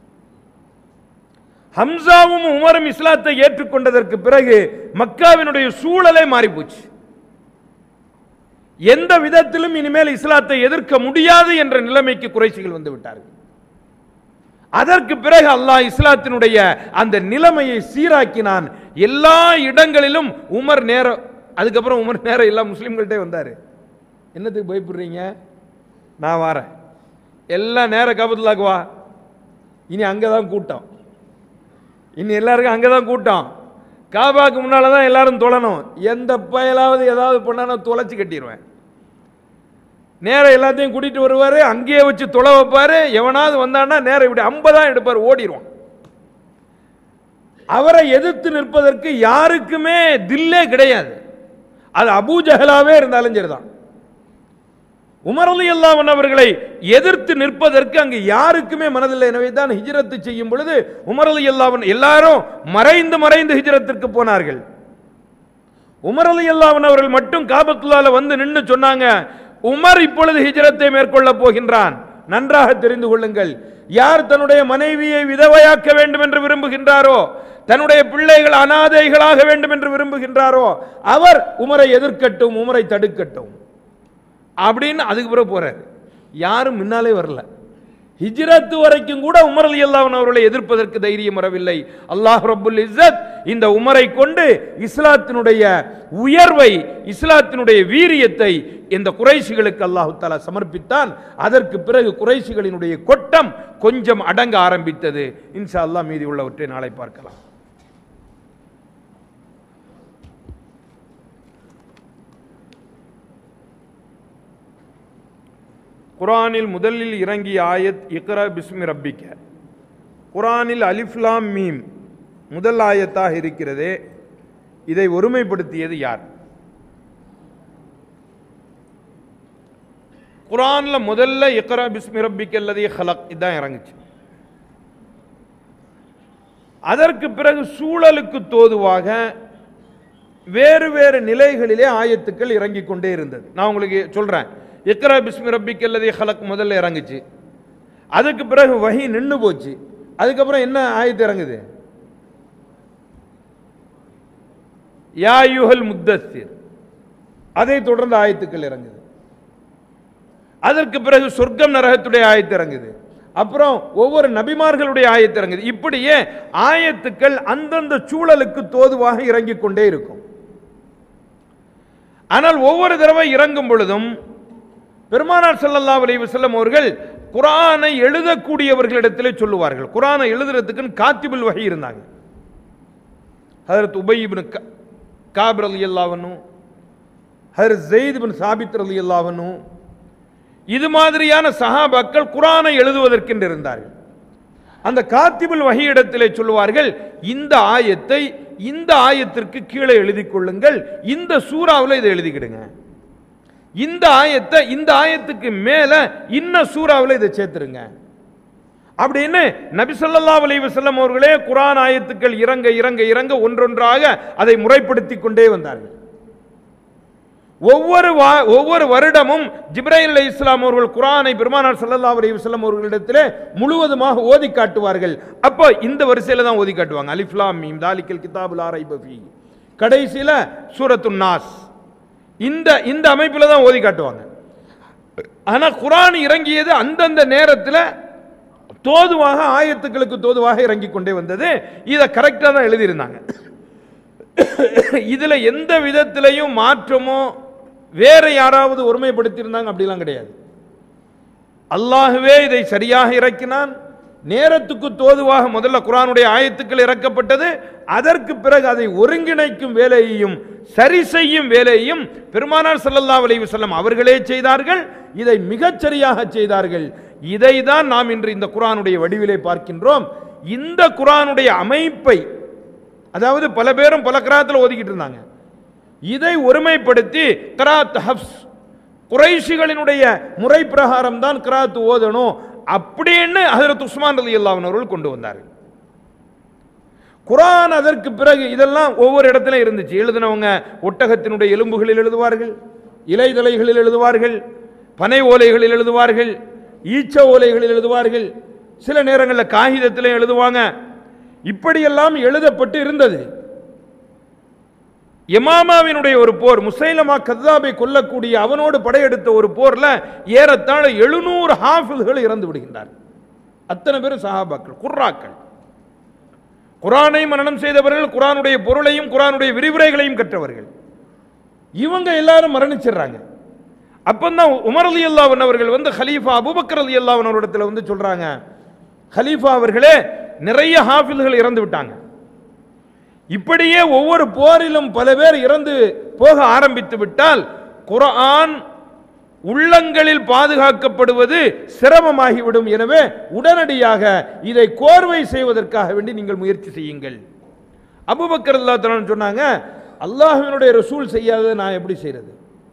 S1: ஹம்சாவும் உமரும் இஸ்லாத்தை ஏற்றுக்கொண்டதற்கு பிறகு மக்காவினுடைய சூழலே மாறி போச்சு. எந்த விதத்திலும் இனிமேல் இஸ்லாத்தை எதிர்க்க முடியாது என்ற நிலைமைக்கு குறைஷிகள் வந்து விட்டார்கள். அதற்கு பிறகு அல்லாஹ் இஸ்லாத்தினுடைய அந்த நிலைமையை சீராக்கினான். எல்லா இடங்களிலும் உமர் நேர அதுக்கப்புறம் உமர் நேரம் எல்லா முஸ்லிம்கள்ட்டே வந்தார். என்னத்துக்கு பயப்படுறீங்க, நான் வரேன், எல்லாம் நேர காபத்துல்லாக்கு வா, இனி அங்கதான் கூட்டம், இனி எல்லாருக்கும் அங்கதான் கூட்டம், காபாக்கு முன்னால தான் எல்லாரும் தொழணும், எந்த பயலாவது ஏதாவது பண்ணா தொலைச்சு கட்டிடுவேன். நேரம் எல்லாத்தையும் கூட்டிட்டு வருவாரு, அங்கேயே வச்சு தொலை வைப்பாரு. எவனாவது வந்தான்னா நேரம் இப்படி ஐம்பதான் எடுப்பார், ஓடிடுவான். அவரை எதிர்த்து நிற்பதற்கு யாருக்குமே தில்லே கிடையாது. அது அபூ ஜஹலாவே இருந்தாலும் சரிதான். உமர் ரலியல்லாஹு அன்ஹு அவர்களை எதிர்த்து நிற்பதற்கு அங்கு யாருக்குமே மனதில்லை. எனவே தான் ஹிஜ்ரத் செய்யும் பொழுது உமர் ரலியல்லாஹு அன்ஹு எல்லாரும் மறைந்து மறைந்து ஹிஜ்ரத்திற்கு போனார்கள். உமர் ரலியல்லாஹு அன்ஹு அவர்கள் மட்டும் காபத்துல்லாஹ்ல வந்து நின்று சொன்னாங்க, உமர் இப்பொழுது ஹிஜ்ரத்தை மேற்கொள்ள போகின்றான், நன்றாக தெரிந்து கொள்ளுங்கள். யார் தன்னுடைய மனைவியை விதவையாக்க வேண்டும் என்று விரும்புகின்றாரோ, தன்னுடைய பிள்ளைகள் அனாதைகளாக வேண்டும் என்று விரும்புகின்றாரோ, அவர் உமரை எதிர்க்கட்டும், உமரை தடுக்கட்டும் அப்படின்னு அதுக்கு பிறகு போறாரு. யாரும் முன்னாலே வரல. ஹிஜ்ரத் வரைக்கும் கூட உமர் ரலியல்லாஹு அன்ஹு அவர்களை எதிர்ப்பதற்கு தைரியம் வரவில்லை. அல்லாஹ் ரப்புல் இஸ்ஸத் இந்த உமரை கொண்டு இஸ்லாத்தினுடைய உயர்வை, இஸ்லாத்தினுடைய வீரியத்தை இந்த குறைஷிகளுக்கு அல்லாஹ் தஆலா சமர்ப்பித்தான். அதற்கு பிறகு குறைஷிகளினுடைய கொட்டம் கொஞ்சம் அடங்க ஆரம்பித்தது. இன்ஷா அல்லாஹ் மீதி உள்ளவற்றை நாளை பார்க்கலாம். குர்ஆனில் முதலில் இறங்கிய ஆயத் இக்ரா பிஸ்மி ரப்பிக்க. குர்ஆனில் அலிஃப் லாம் மீம் முதல் ஆயத்தாக இருக்கிறதே, இதை ஒருமைப்படுத்தியது யார்? குர்ஆன்ல முதல்ல இக்ரா பிஸ்மி ரப்பிக்க அல்லதி ஹலக் இதான் இறங்குச்சு. அதற்கு பிறகு சூழலுக்கு தோதுவாக வேறு வேறு நிலைகளிலே ஆயத்துக்கள் இறங்கிக் கொண்டே இருந்தது. நான் உங்களுக்கு சொல்றேன், இக்ரா பிஸ்மி ரப்பிக்க அல்லதி ஹலக் முதல்ல இறங்குச்சு. அதுக்கு பிறகு வஹி நின்று போச்சு. அதுக்கப்புறம் என்ன ஆயத்து இறங்குது? யா அய்யுஹல் முத்தஸ்ஸிர். அதை தொடர்ந்து ஆயத்துக்கள் இறங்குது. அதற்கு பிறகு சொர்க்கம் நரகத்துடைய ஆயத்து இறங்குது. அப்புறம் ஒவ்வொரு நபிமார்களுடைய ஆயத்து இறங்குது. இப்படியே ஆயத்துக்கள் அந்தந்த சூழலுக்கு தோதுவாக இறங்கிக் கொண்டே இருக்கும். ஆனால் ஒவ்வொரு தடவை இறங்கும் பொழுதும் பெருமானார் ஸல்லல்லாஹு அலைஹி வஸல்லம் அவர்கள் குர்ஆனை எழுதக்கூடியவர்களிடத்திலே சொல்லுவார்கள். குர்ஆனை எழுதுறதுக்கு காத்திபுல் வஹி இருந்தாங்க. ஹஜ்ரத் உபய் இப்னு காப் ரலியல்லாஹு அன்ஹு, ஹஜ்ரத் ஸைத் இப்னு சாபித் ரலியல்லாஹு அன்ஹு, இது மாதிரியான சஹாபாக்கள் குர்ஆனை எழுதுவதற்கென்று இருந்தார்கள். அந்த காத்திபுல் வஹி இடத்திலே சொல்லுவார்கள், இந்த ஆயத்தை இந்த ஆயத்திற்கு கீழே எழுதி கொள்ளுங்கள், இந்த சூறாவில் இதை எழுதிக்கிடுங்க, இந்த ஆயத்தை இந்த ஆயத்துக்கு மேல இன்ன சூறாவில் இதை சேர்த்துருங்க அப்படின்னு நபி ஸல்லல்லாஹு அலைஹி வஸல்லம் அவர்களே குர்ஆன் ஆயத்துக்கள் இறங்க இறங்க இறங்க ஒன்றொன்றாக அதை முறைப்படுத்தி கொண்டே வந்தார்கள். ஒவ்வொரு ஒவ்வொரு வருடமும் ஜிப்ரீல் அலைஹிஸ்ஸலாம் அவர்கள் குர்ஆனை பெருமானார் ஸல்லல்லாஹு அலைஹி வஸல்லம் அவர்களிடத்திலே முழுவதுமாக ஓதி காட்டுவார்கள். அப்போ இந்த வரிசையில தான் ஓதி காட்டுவாங்க. அலிஃப் லாம் மீம் தாலிகல் கிதாபு லா ரைப ஃபீ, கடைசியில சூரத்துன் நாஸ், இந்த இந்த அமைப்பில் தான் ஓதி காட்டுவாங்க. ஆனா குர்ஆன் இறங்கியது அந்தந்த நேரத்தில் தோதுவாக ஆயத்துக்களுக்கு தோதுவாக இறங்கி கொண்டே வந்தது. இதை கரெக்டாக தான் எழுதியிருந்தாங்க. இதுல எந்த விதத்திலையும் மாற்றமோ வேற யாராவது ஒருமைப்படுத்தியிருந்தாங்க அப்படிலாம் கிடையாது. அல்லாஹ்வே இதை சரியாக இறக்கினான். நேரத்துக்கு தோதுவாக முதல்ல குர்ஆனுடைய ஆயத்துக்கள் இறக்கப்பட்டது. அதற்கு பிறகு அதை ஒருங்கிணைக்கும் வேலையையும் சரி செய்யும் வேலையையும் பெருமானார் ஸல்லல்லாஹு அலைஹி வஸல்லம் அவர்களே செய்தார்கள். இதை மிகச் சரியாக செய்தார்கள். இதை தான் நாம் இன்று இந்த குர்ஆனுடைய வடிவிலே பார்க்கின்றோம். இந்த குர்ஆனுடைய அமைப்பை, அதாவது பல பேரும் பல கிராத்தில் ஓதிக்கிட்டு இருந்தாங்க, இதை ஒருமைப்படுத்தி கிராத் ஹஃப்ஸ், குறைஷிகளினுடைய முறை பிரகாரம் தான் கிராத் ஓதணும் அப்படின்னு ஹஜ்ரத் உஸ்மான் ரலியல்லாஹு அன்ஹு அவர்கள் கொண்டு வந்தார்கள். குர்ஆன் அதற்கு பிறகு இதெல்லாம் ஒவ்வொரு இடத்துல இருந்துச்சு. எழுதினவங்க ஒட்டகத்தினுடைய எலும்புகளில் எழுதுவார்கள், இலைதலைகளில் எழுதுவார்கள், பனை ஓலைகளில் எழுதுவார்கள், ஈச்ச ஓலைகளில் எழுதுவார்கள், சில நேரங்களில் காகிதத்திலே எழுதுவாங்க. இப்படியெல்லாம் எழுதப்பட்டு இருந்தது. யமாமாவினுடைய ஒரு போர், முசைலமா கத்தாபை கொல்லக்கூடிய அவனோடு படையெடுத்த ஒரு போர்ல ஏறத்தாழ எழுநூறு ஹாஃபில்கள் இறந்து விடுகின்றார். அத்தனை பேரும் சஹாபாக்கள், குர்ராக்கள், குரானை மனனம் செய்தவர்கள், குரானுடைய பொருளையும் குரானுடைய விரிவுரைகளையும் கற்றவர்கள். இவங்க எல்லாரும் மரணிச்சிடுறாங்க. அப்பந்தான் உமர் ரலியல்லாஹு அன்ஹு அவர்கள் வந்து ஹலீஃபா அபூபக்கர் ரலியல்லாஹு அன்ஹு அவரிடத்தில் வந்து சொல்றாங்க, ஹலீஃபா அவர்களே, நிறைய ஹாஃபில்கள் இறந்து விட்டாங்க. இப்படியே ஒவ்வொரு போரிலும் பல பேர் இறந்து போக ஆரம்பித்து விட்டால் குர்ஆன் உள்ளங்களில் பாதுகாக்கப்படுவது சிரமமாகிவிடும். எனவே உடனடியாக இதை கோர்வை செய்வதற்காக வேண்டி நீங்கள் முயற்சி செய்யுங்கள். அபூபக்கர் ரலியல்லாஹு அன்ஹு சொன்னாங்க, அல்லாஹ்வினுடைய ரசூல் செய்யாததை நான் எப்படி செய்யறது,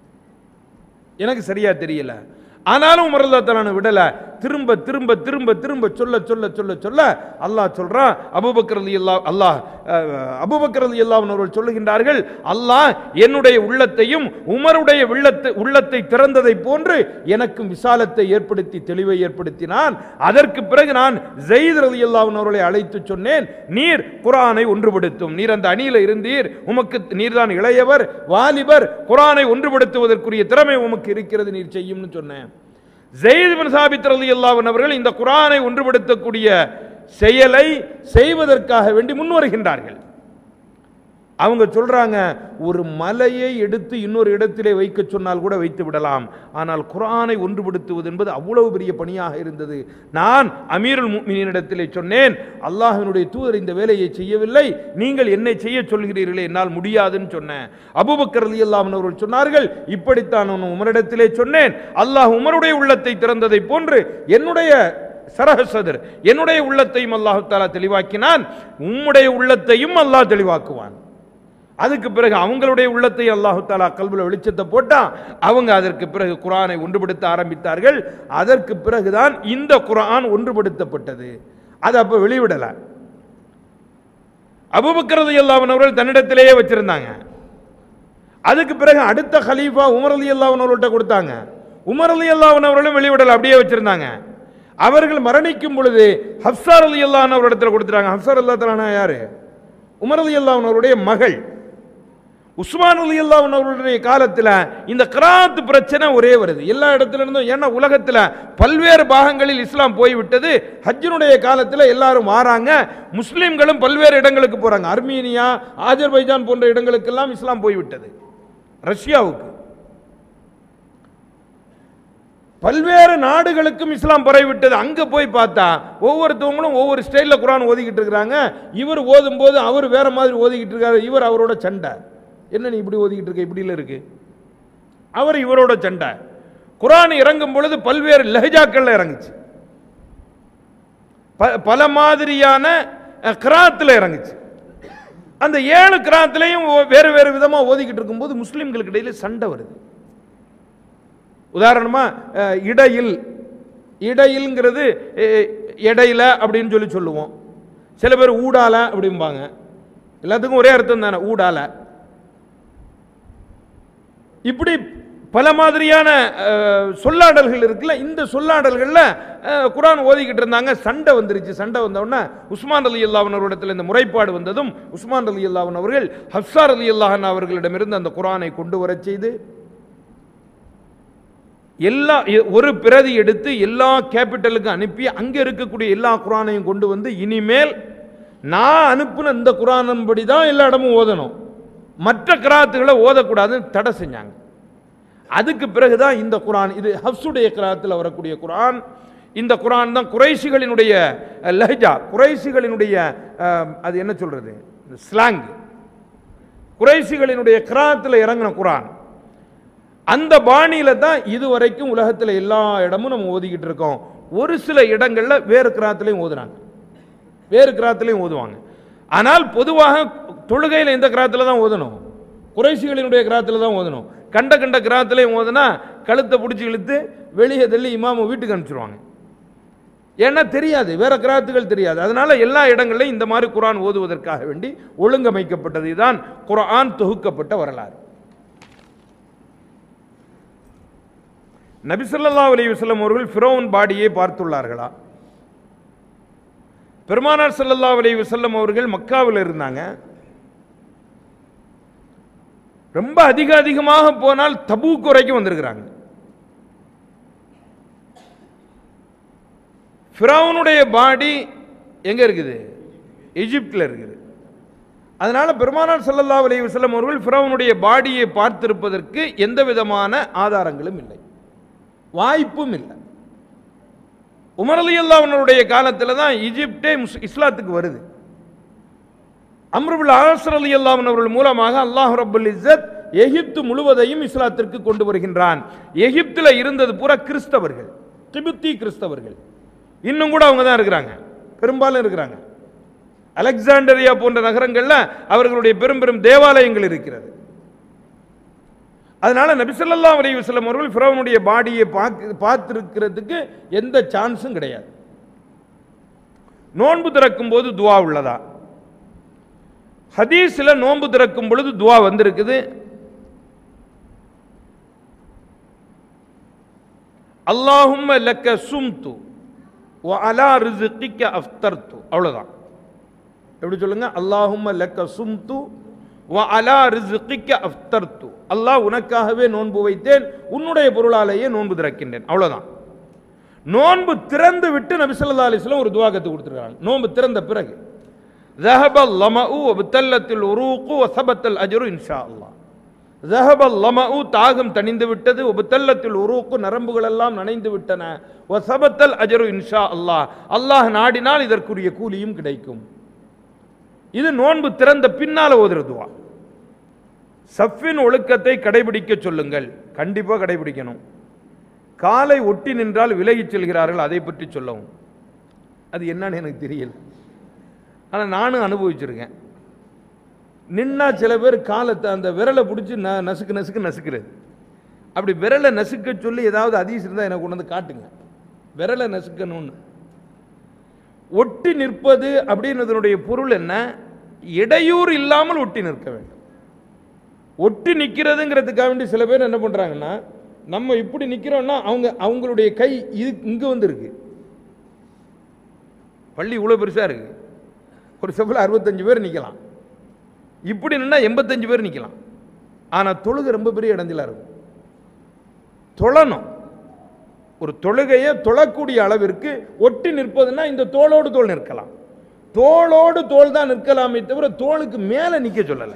S1: எனக்கு சரியா தெரியல. ஆனாலும் உமர் ரலியல்லாஹு அன்ஹு விடல. திரும்ப திரும்ப திரும்ப திரும்ப சொல்ல சொல்ல சொல்ல சொல்ல அல்லாஹ் சொல்றான், அபூபக்கர் ரலியல்லாஹு அல்லாஹ் அபூபக்கர் ரலியல்லாஹு அன்ஹு அவர்கள் சொல்லுகின்றார்கள், அல்லாஹ் என்னுடைய உள்ளத்தையும் உமருடைய உள்ளத்தை உள்ளத்தை திறந்ததை போன்று எனக்கும் விசாலத்தை ஏற்படுத்தி தெளிவை ஏற்படுத்தினான். அதற்கு பிறகு நான் ஸைத் ரலியல்லாஹு அன்ஹு அவர்களை அழைத்து சொன்னேன், நீர் குர்ஆனை ஒன்றுபடுத்தும், நீர் அந்த அணியில இருந்தீர், உமக்கு நீர்தான் இளையவர், வாலிபர், குர்ஆனை ஒன்றுபடுத்துவதற்குரிய திறமை உமக்கு இருக்கிறது, நீர் செய்யும்னு சொன்னேன். ஸைத் பின் சாபித் ரலியல்லாஹு அன்ஹு அவர்கள் இந்த குர்ஆனை ஒன்றுபடுத்தக்கூடிய செயலை செய்வதற்காக வேண்டி முன் வருகின்றார்கள். அவங்க சொல்றாங்க, ஒரு மலையை எடுத்து இன்னொரு இடத்திலே வைக்க சொன்னால் கூட வைத்து விடலாம், ஆனால் குர்ஆனை ஒன்றுபடுத்துவது என்பது அவ்வளவு பெரிய பணியாக இருந்தது. நான் அமீருல் முஃமினீன் இடத்திலே சொன்னேன், அல்லாஹ்வினுடைய தூதர் இந்த வேலையை செய்யவில்லை, நீங்கள் என்னை செய்ய சொல்கிறீர்களே, என்னால் முடியாதுன்னு சொன்னேன். அபூபக்கர் ரலியல்லாஹு அன்ஹு அவர்கள் சொன்னார்கள், இப்படித்தான் நான் உமரிடத்திலே சொன்னேன், அல்லாஹ் உமருடைய உள்ளத்தை திறந்ததை போன்று என்னுடைய சரஹசதர் என்னுடைய உள்ளத்தையும் அல்லாஹ் தஆலா தெளிவாக்கினான், உம்முடைய உள்ளத்தையும் அல்லாஹ் தெளிவாக்குவான். அதுக்கு பிறகு அவங்களுடைய உள்ளத்தை அல்லாஹ் தஆலா கல்புல வெளிச்சத்தை போட்டான். அவங்க அதற்கு பிறகு குர்ஆனை ஒன்றுபடுத்த ஆரம்பித்தார்கள். அதற்கு பிறகுதான் இந்த குர்ஆன் ஒன்றுபடுத்தப்பட்டது. அது அப்ப வெளிவிடல. அபூபக்கர் ரலியல்லாஹு அன்ஹு அவர்கள் தன்னிடத்திலேயே வச்சிருந்தாங்க. அதுக்கு பிறகு அடுத்த கலீஃபா உமர் ரலியல்லாஹு அன்ஹு அவர்கள்ட்ட கொடுத்தாங்க. உமர் ரலியல்லாஹு அன்ஹு அவர்களும் வெளிவிடல, அப்படியே வச்சிருந்தாங்க. அவர்கள் மரணிக்கும் பொழுது ஹப்ஸா ரலியல்லாஹு அன்ஹா அவரிடத்தில் கொடுத்துட்டாங்க. ஹப்ஸா ரலியல்லாஹு அன்ஹா யாரு? உமர் ரலியல்லாஹு அன்ஹு அவருடைய மகள். உஸ்மான் ரலியல்லாஹு அன்ஹு அவருடைய காலத்தில் இந்த கிராத் பிரச்சனை ஒரே வருது எல்லா இடத்துல இருந்தும். ஏன்னா உலகத்தில் பல்வேறு பாகங்களில் இஸ்லாம் போய்விட்டது. ஹஜ்ஜினுடைய காலத்தில் எல்லாரும் மாறாங்க, முஸ்லிம்களும் பல்வேறு இடங்களுக்கு போறாங்க. அர்மீனியா, ஆஜர்பைஜான் போன்ற இடங்களுக்கெல்லாம் இஸ்லாம் போய்விட்டது. ரஷ்யாவுக்கு, பல்வேறு நாடுகளுக்கும் இஸ்லாம் பரவிவிட்டது. அங்க போய் பார்த்தா ஒவ்வொருத்தவங்களும் ஒவ்வொரு ஸ்டைல்ல குர்ஆன் ஓதிக்கிட்டு இருக்காங்க. இவர் ஓதும் போது அவர் வேற மாதிரி ஓதிக்கிட்டு இருக்காரு, இவர் அவரோட சண்டை. என்ன நீ இப்படி ஓதிக்கிட்டு இருக்க, இப்படில இருக்கு, அவர் இவரோட சண்டை. குர்ஆன் இறங்கும் பொழுது பல்வேறு லஹஜாக்கள்ல இறங்குச்சு, பல மாதிரியான கிராத்துல இறங்குச்சு. அந்த ஏழு கிராத்திலையும் வேறு வேறு விதமா ஓதிக்கிட்டு இருக்கும்போது முஸ்லிம்களுக்கு இடையில சண்டை வருது. உதாரணமா இடையில், இடையில்ங்கிறது இடையில அப்படின்னு சொல்லி சொல்லுவோம். சில பேர் ஊடால அப்படிம்பாங்க. எல்லாத்துக்கும் ஒரே அர்த்தம் தானே, ஊடால. இப்படி பல மாதிரியான சொல்லாடல்கள் இருக்குல்ல. இந்த சொல்லாடல்கள்ல குர்ஆன் ஓதிக்கிட்டு இருந்தாங்க. சண்டை வந்துருச்சு. சண்டை வந்தவுடனே உஸ்மான் ரலியல்லாஹு அன்ஹு அவரிடத்தில் இந்த முறைப்பாடு வந்ததும் உஸ்மான் ரலியல்லாஹு அன்ஹு அவர்கள் ஹப்ஸா ரலியல்லாஹு அன்ஹா அவர்களிடமிருந்து அந்த குர்ஆனை கொண்டு வரச் செய்து எல்லா ஒரு பிரதி எடுத்து எல்லா கேபிட்டலுக்கு அனுப்பி அங்க இருக்கக்கூடிய எல்லா குர்ஆனையும் கொண்டு வந்து, இனிமேல் நான் அனுப்புன இந்த குர்ஆன் படி தான் எல்லா இடமும் ஓதணும், மற்ற கிராத்துகளை ஓதக்கூடாதுன்னு தடை செஞ்சாங்க. அதுக்கு பிறகுதான் இந்த குர்ஆன், இது ஹப்ஸுடைய கிராத்தில் வரக்கூடிய குர்ஆன். இந்த குர்ஆன் தான் குறைஷிகளினுடைய லஹ்ஜா, குறைஷிகளினுடைய அது என்ன சொல்றது, ஸ்லாங், குறைஷிகளினுடைய கிராத்தில் இறங்கின குர்ஆன். அந்த பாணியில தான் இதுவரைக்கும் உலகத்தில் எல்லா இடமும் நம்ம ஓதிக்கிட்டு இருக்கோம். ஒரு சில இடங்கள்ல வேறு கிராத்திலையும் ஓதுறாங்க, வேறு கிராத்திலையும் ஓதுவாங்க. ஆனால் பொதுவாக தொழுகையில் எந்த கிராத்தில் தான் ஓதணும், குறைஷிகளினுடைய கிராத்தில் தான் ஓதணும். கண்ட கண்ட கிராத்திலையும் ஓதுனா கழுத்தை பிடிச்சி இழுத்து வெளியே தள்ளி இமாம வீட்டுக்கு அனுப்பிச்சிருவாங்க. ஏன்னா தெரியாது, வேற கிராத்துகள் தெரியாது. அதனால எல்லா இடங்களையும் இந்த மாதிரி குர்ஆன் ஓதுவதற்காக வேண்டி ஒழுங்கமைக்கப்பட்டது. இதுதான் குர்ஆன் தொகுக்கப்பட்ட வரலாறு. நபி ஸல்லல்லாஹு அலைஹி வஸல்லம் அவர்கள் ஃபிரௌன் பாடியை பார்த்துள்ளார்களா? பெருமானார் ஸல்லல்லாஹு அலைஹி வஸல்லம் அவர்கள் மக்காவில் இருந்தாங்க. ரொம்ப அதிக அதிகமாக போனால் தபூக் வரைக்கும் வந்திருக்கிறாங்க. ஃபிரௌனுடைய பாடி எங்க இருக்குது? எகிப்தில் இருக்குது. அதனால பெருமானார் ஸல்லல்லாஹு அலைஹி வஸல்லம் அவர்கள் ஃபிரௌனுடைய பாடியை பார்த்திருப்பதற்கு எந்த விதமான ஆதாரங்களும் இல்லை, வாய்ப்பும் இல்லை. உமர் ரலியல்லாஹு அன்ஹுடைய காலத்தில் தான் எகிப்தே இஸ்லாத்துக்கு வருது. அம்ர் இப்னு ஆஸ் ரலியல்லாஹு அன்ஹு அவர்கள் மூலமாக அல்லாஹ் ரப்பல் இஸ்ஸத் எகிப்து முழுவதையும் இஸ்லாத்திற்கு கொண்டு வருகின்றான். எகிப்தில் இருந்தது பூரா கிறிஸ்தவர்கள், கிபித்தி கிறிஸ்தவர்கள். இன்னும் கூட அவங்க தான் இருக்கிறாங்க, பெரும்பாலும் இருக்கிறாங்க. அலெக்சாண்டரியா போன்ற நகரங்கள்ல அவர்களுடைய பெரும் பெரும் தேவாலயங்கள் இருக்கிறது. அதனால நபி ஸல்லல்லாஹு அலைஹி வஸல்லம் அவர்கள் ஃபிரௌனுடைய பாடியை பார்த்திருக்கிறதுக்கு எந்த சான்ஸும் கிடையாது. நோன்பு திறக்கும் போது துவா உள்ளதா? ஹதீஸ்ல நோன்பு திறக்கும் பொழுது துவா வந்திருக்குது. அல்லாஹும்ம லக்க சும்து வ அலா ரிஸ்கிக அஃப்தர்து, அவ்வளவுதான். எப்படி சொல்லுங்க? அல்லாஹும்ம லக்க சும்து வ அலா ரிஸ்கிக அஃப்தர்து, அல்லாஹ் உனக்காகவே நோன்பு வைத்தேன், உன்னுடைய பொருளாலேயே நோன்பு திறக்கின்றேன், அவ்வளவுதான். நோன்பு திறந்து விட்டு நபி ஸல்லல்லாஹு அலைஹி வஸல்லம் ஒரு துவா கத்து கொடுத்திருக்காங்க. நோன்பு திறந்த பிறகு ذهب اللمأ وابتلت العروق وثبت الأجر إن شاء الله. ذهب اللمأ தாகம் தணிந்து விட்டது, وابتلت العروق நரம்புகள் எல்லாம் நனைந்து விட்டன, وثبت الأجر إن شاء الله அல்லாஹ் நாடினால் இதற்குரிய கூலியும் கிடைக்கும். இது நோன்பு திறந்த பின்னால ஓதுற துவா. சஃபின் ஒழுக்கத்தை கடைபிடிக்க சொல்லுங்கள். கண்டிப்பா கடைபிடிக்கணும். காலை ஒட்டி நின்றால் விலகிச் செல்கிறார்கள், அதை பற்றி சொல்லவும். அது என்னன்னு எனக்கு தெரியல, ஆனால் நானும் அனுபவிச்சிருக்கேன். நின்னா சில பேர் காலத்தை அந்த விரலை பிடிச்சி ந நசுக்கு நசுக்கு நசுக்கிறது. அப்படி விரலை நசுக்க சொல்லி ஏதாவது அதீஸ் இருந்தால் எனக்கு கொண்டு வந்து காட்டுங்க, விரலை நசுக்கணும்னு. ஒட்டி நிற்பது அப்படின்றதனுடைய பொருள் என்ன? இடையூறு இல்லாமல் ஒட்டி நிற்க வேண்டும். ஒட்டி நிற்கிறதுங்கிறதுக்காக வேண்டி சில பேர் என்ன பண்ணுறாங்கன்னா, நம்ம இப்படி நிற்கிறோம்னா அவங்க அவங்களுடைய கை இது இங்கே வந்து இருக்கு. பள்ளி இவ்வளோ பெருசாக இருக்கு, ஒரு செவ்வில் அறுபத்தஞ்சு பேர் நிற்கலாம், இப்படி நின்னா எண்பத்தஞ்சு பேர் நிற்கலாம். ஆனால் தொழுகை ரொம்ப பெரிய இடத்துல இருக்கும். தொழணும். ஒரு தொழுகையை தொழக்கூடிய அளவிற்கு ஒட்டி நிற்பதுன்னா இந்த தோளோடு தோல் நிற்கலாம், தோளோடு தோல் தான் நிற்கலாமே தவிர தோளுக்கு மேலே நிற்க சொல்லலை.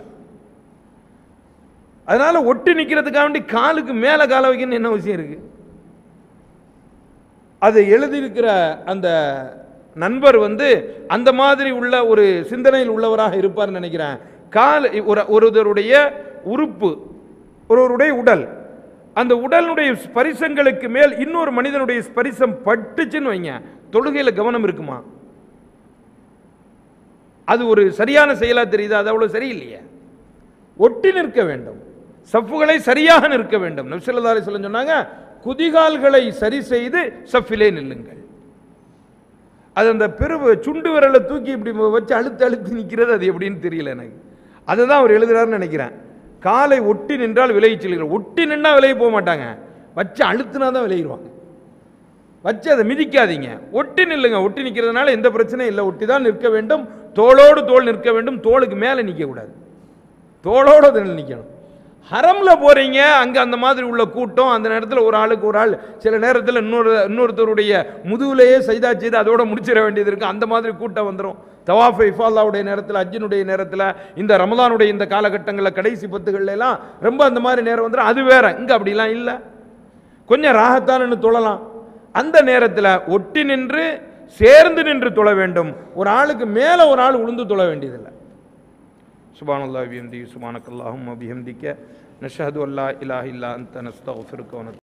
S1: அதனால ஒட்டி நிற்கிறதுக்காக வேண்டி காலுக்கு மேலே கால வைக்கணும்னு என்ன விஷயம் இருக்கு? அதை எழுதியிருக்கிற அந்த நண்பர் வந்து அந்த மாதிரி உள்ள ஒரு சிந்தனையில் உள்ளவராக இருப்பார் நினைக்கிறேன். கால் ஒரு ஒருவருடைய உறுப்பு, ஒருவருடைய உடல், அந்த உடலுடைய ஸ்பரிசங்களுக்கு மேல் இன்னொரு மனிதனுடைய ஸ்பரிசம் பட்டுச்சுன்னு வைங்க, தொழுகையில கவனம் இருக்குமா? அது ஒரு சரியான செயலா தெரியுதா? அது அவ்வளவு சரியில்லையே. ஒட்டி நிற்க வேண்டும், சஃப்புகளை சரியாக நிற்க வேண்டும். நபி ஸல்லல்லாஹு அலைஹி வஸல்லம் சொன்னாங்க, குதிகால்களை சரி செய்து சஃபிலே நில்லுங்கள். அது அந்த பெரு சுண்டு விரலை தூக்கி இப்படி வச்சு அழுத்து அழுத்தி நிற்கிறது, அது எப்படின்னு தெரியல எனக்கு. அதுதான் அவர் எழுதுறாருன்னு நினைக்கிறேன். காலை ஒட்டி நின்றால் விலகி செல்கிறார். ஒட்டி நின்னா விலகி போக மாட்டாங்க, வச்சு அழுத்தினா தான் விலகிடுவாங்க. வச்சு அதை மிதிக்காதீங்க, ஒட்டி நில்லுங்க. ஒட்டி நிற்கிறதுனால எந்த பிரச்சனையும் இல்லை. ஒட்டி தான் நிற்க வேண்டும், தோளோடு தோல் நிற்க வேண்டும், தோளுக்கு மேலே நிற்கக்கூடாது, தோளோடு அதில் நிற்கணும். ஹரம்ல போறீங்க, அங்கே அந்த மாதிரி உள்ள கூட்டம், அந்த நேரத்தில் ஒரு ஆளுக்கு ஒரு ஆள், சில நேரத்தில் இன்னொரு இன்னொருத்தருடைய முதுகுலையே சைதா செய்து அதோட முடிச்சிட வேண்டியது இருக்கு. அந்த மாதிரி கூட்டம் வந்துடும். தவாஃப் இஃபாலாவுடைய நேரத்தில், அஜ்ஜினுடைய நேரத்தில், இந்த ரமலானுடைய இந்த காலகட்டங்களில் கடைசி பத்துகள்ல எல்லாம் ரொம்ப அந்த மாதிரி நேரம் வந்துடும். அது வேற. இங்கே அப்படிலாம் இல்லை, கொஞ்சம் ராகத்தானு தொழலாம். அந்த நேரத்தில் ஒட்டி நின்று சேர்ந்து நின்று தொழ வேண்டும். ஒரு ஆளுக்கு மேலே ஒரு ஆள் உளுந்து தொழ வேண்டியதில்லை. சுப்ஹானல்லாஹி வ பிஹம்திஹி சுப்ஹானக்கல்லாஹும்ம வ பிஹம்திக நஷ்ஹது அல்லா இலாஹ இல்லா அன்த நஸ்தக்ஃபிருக வ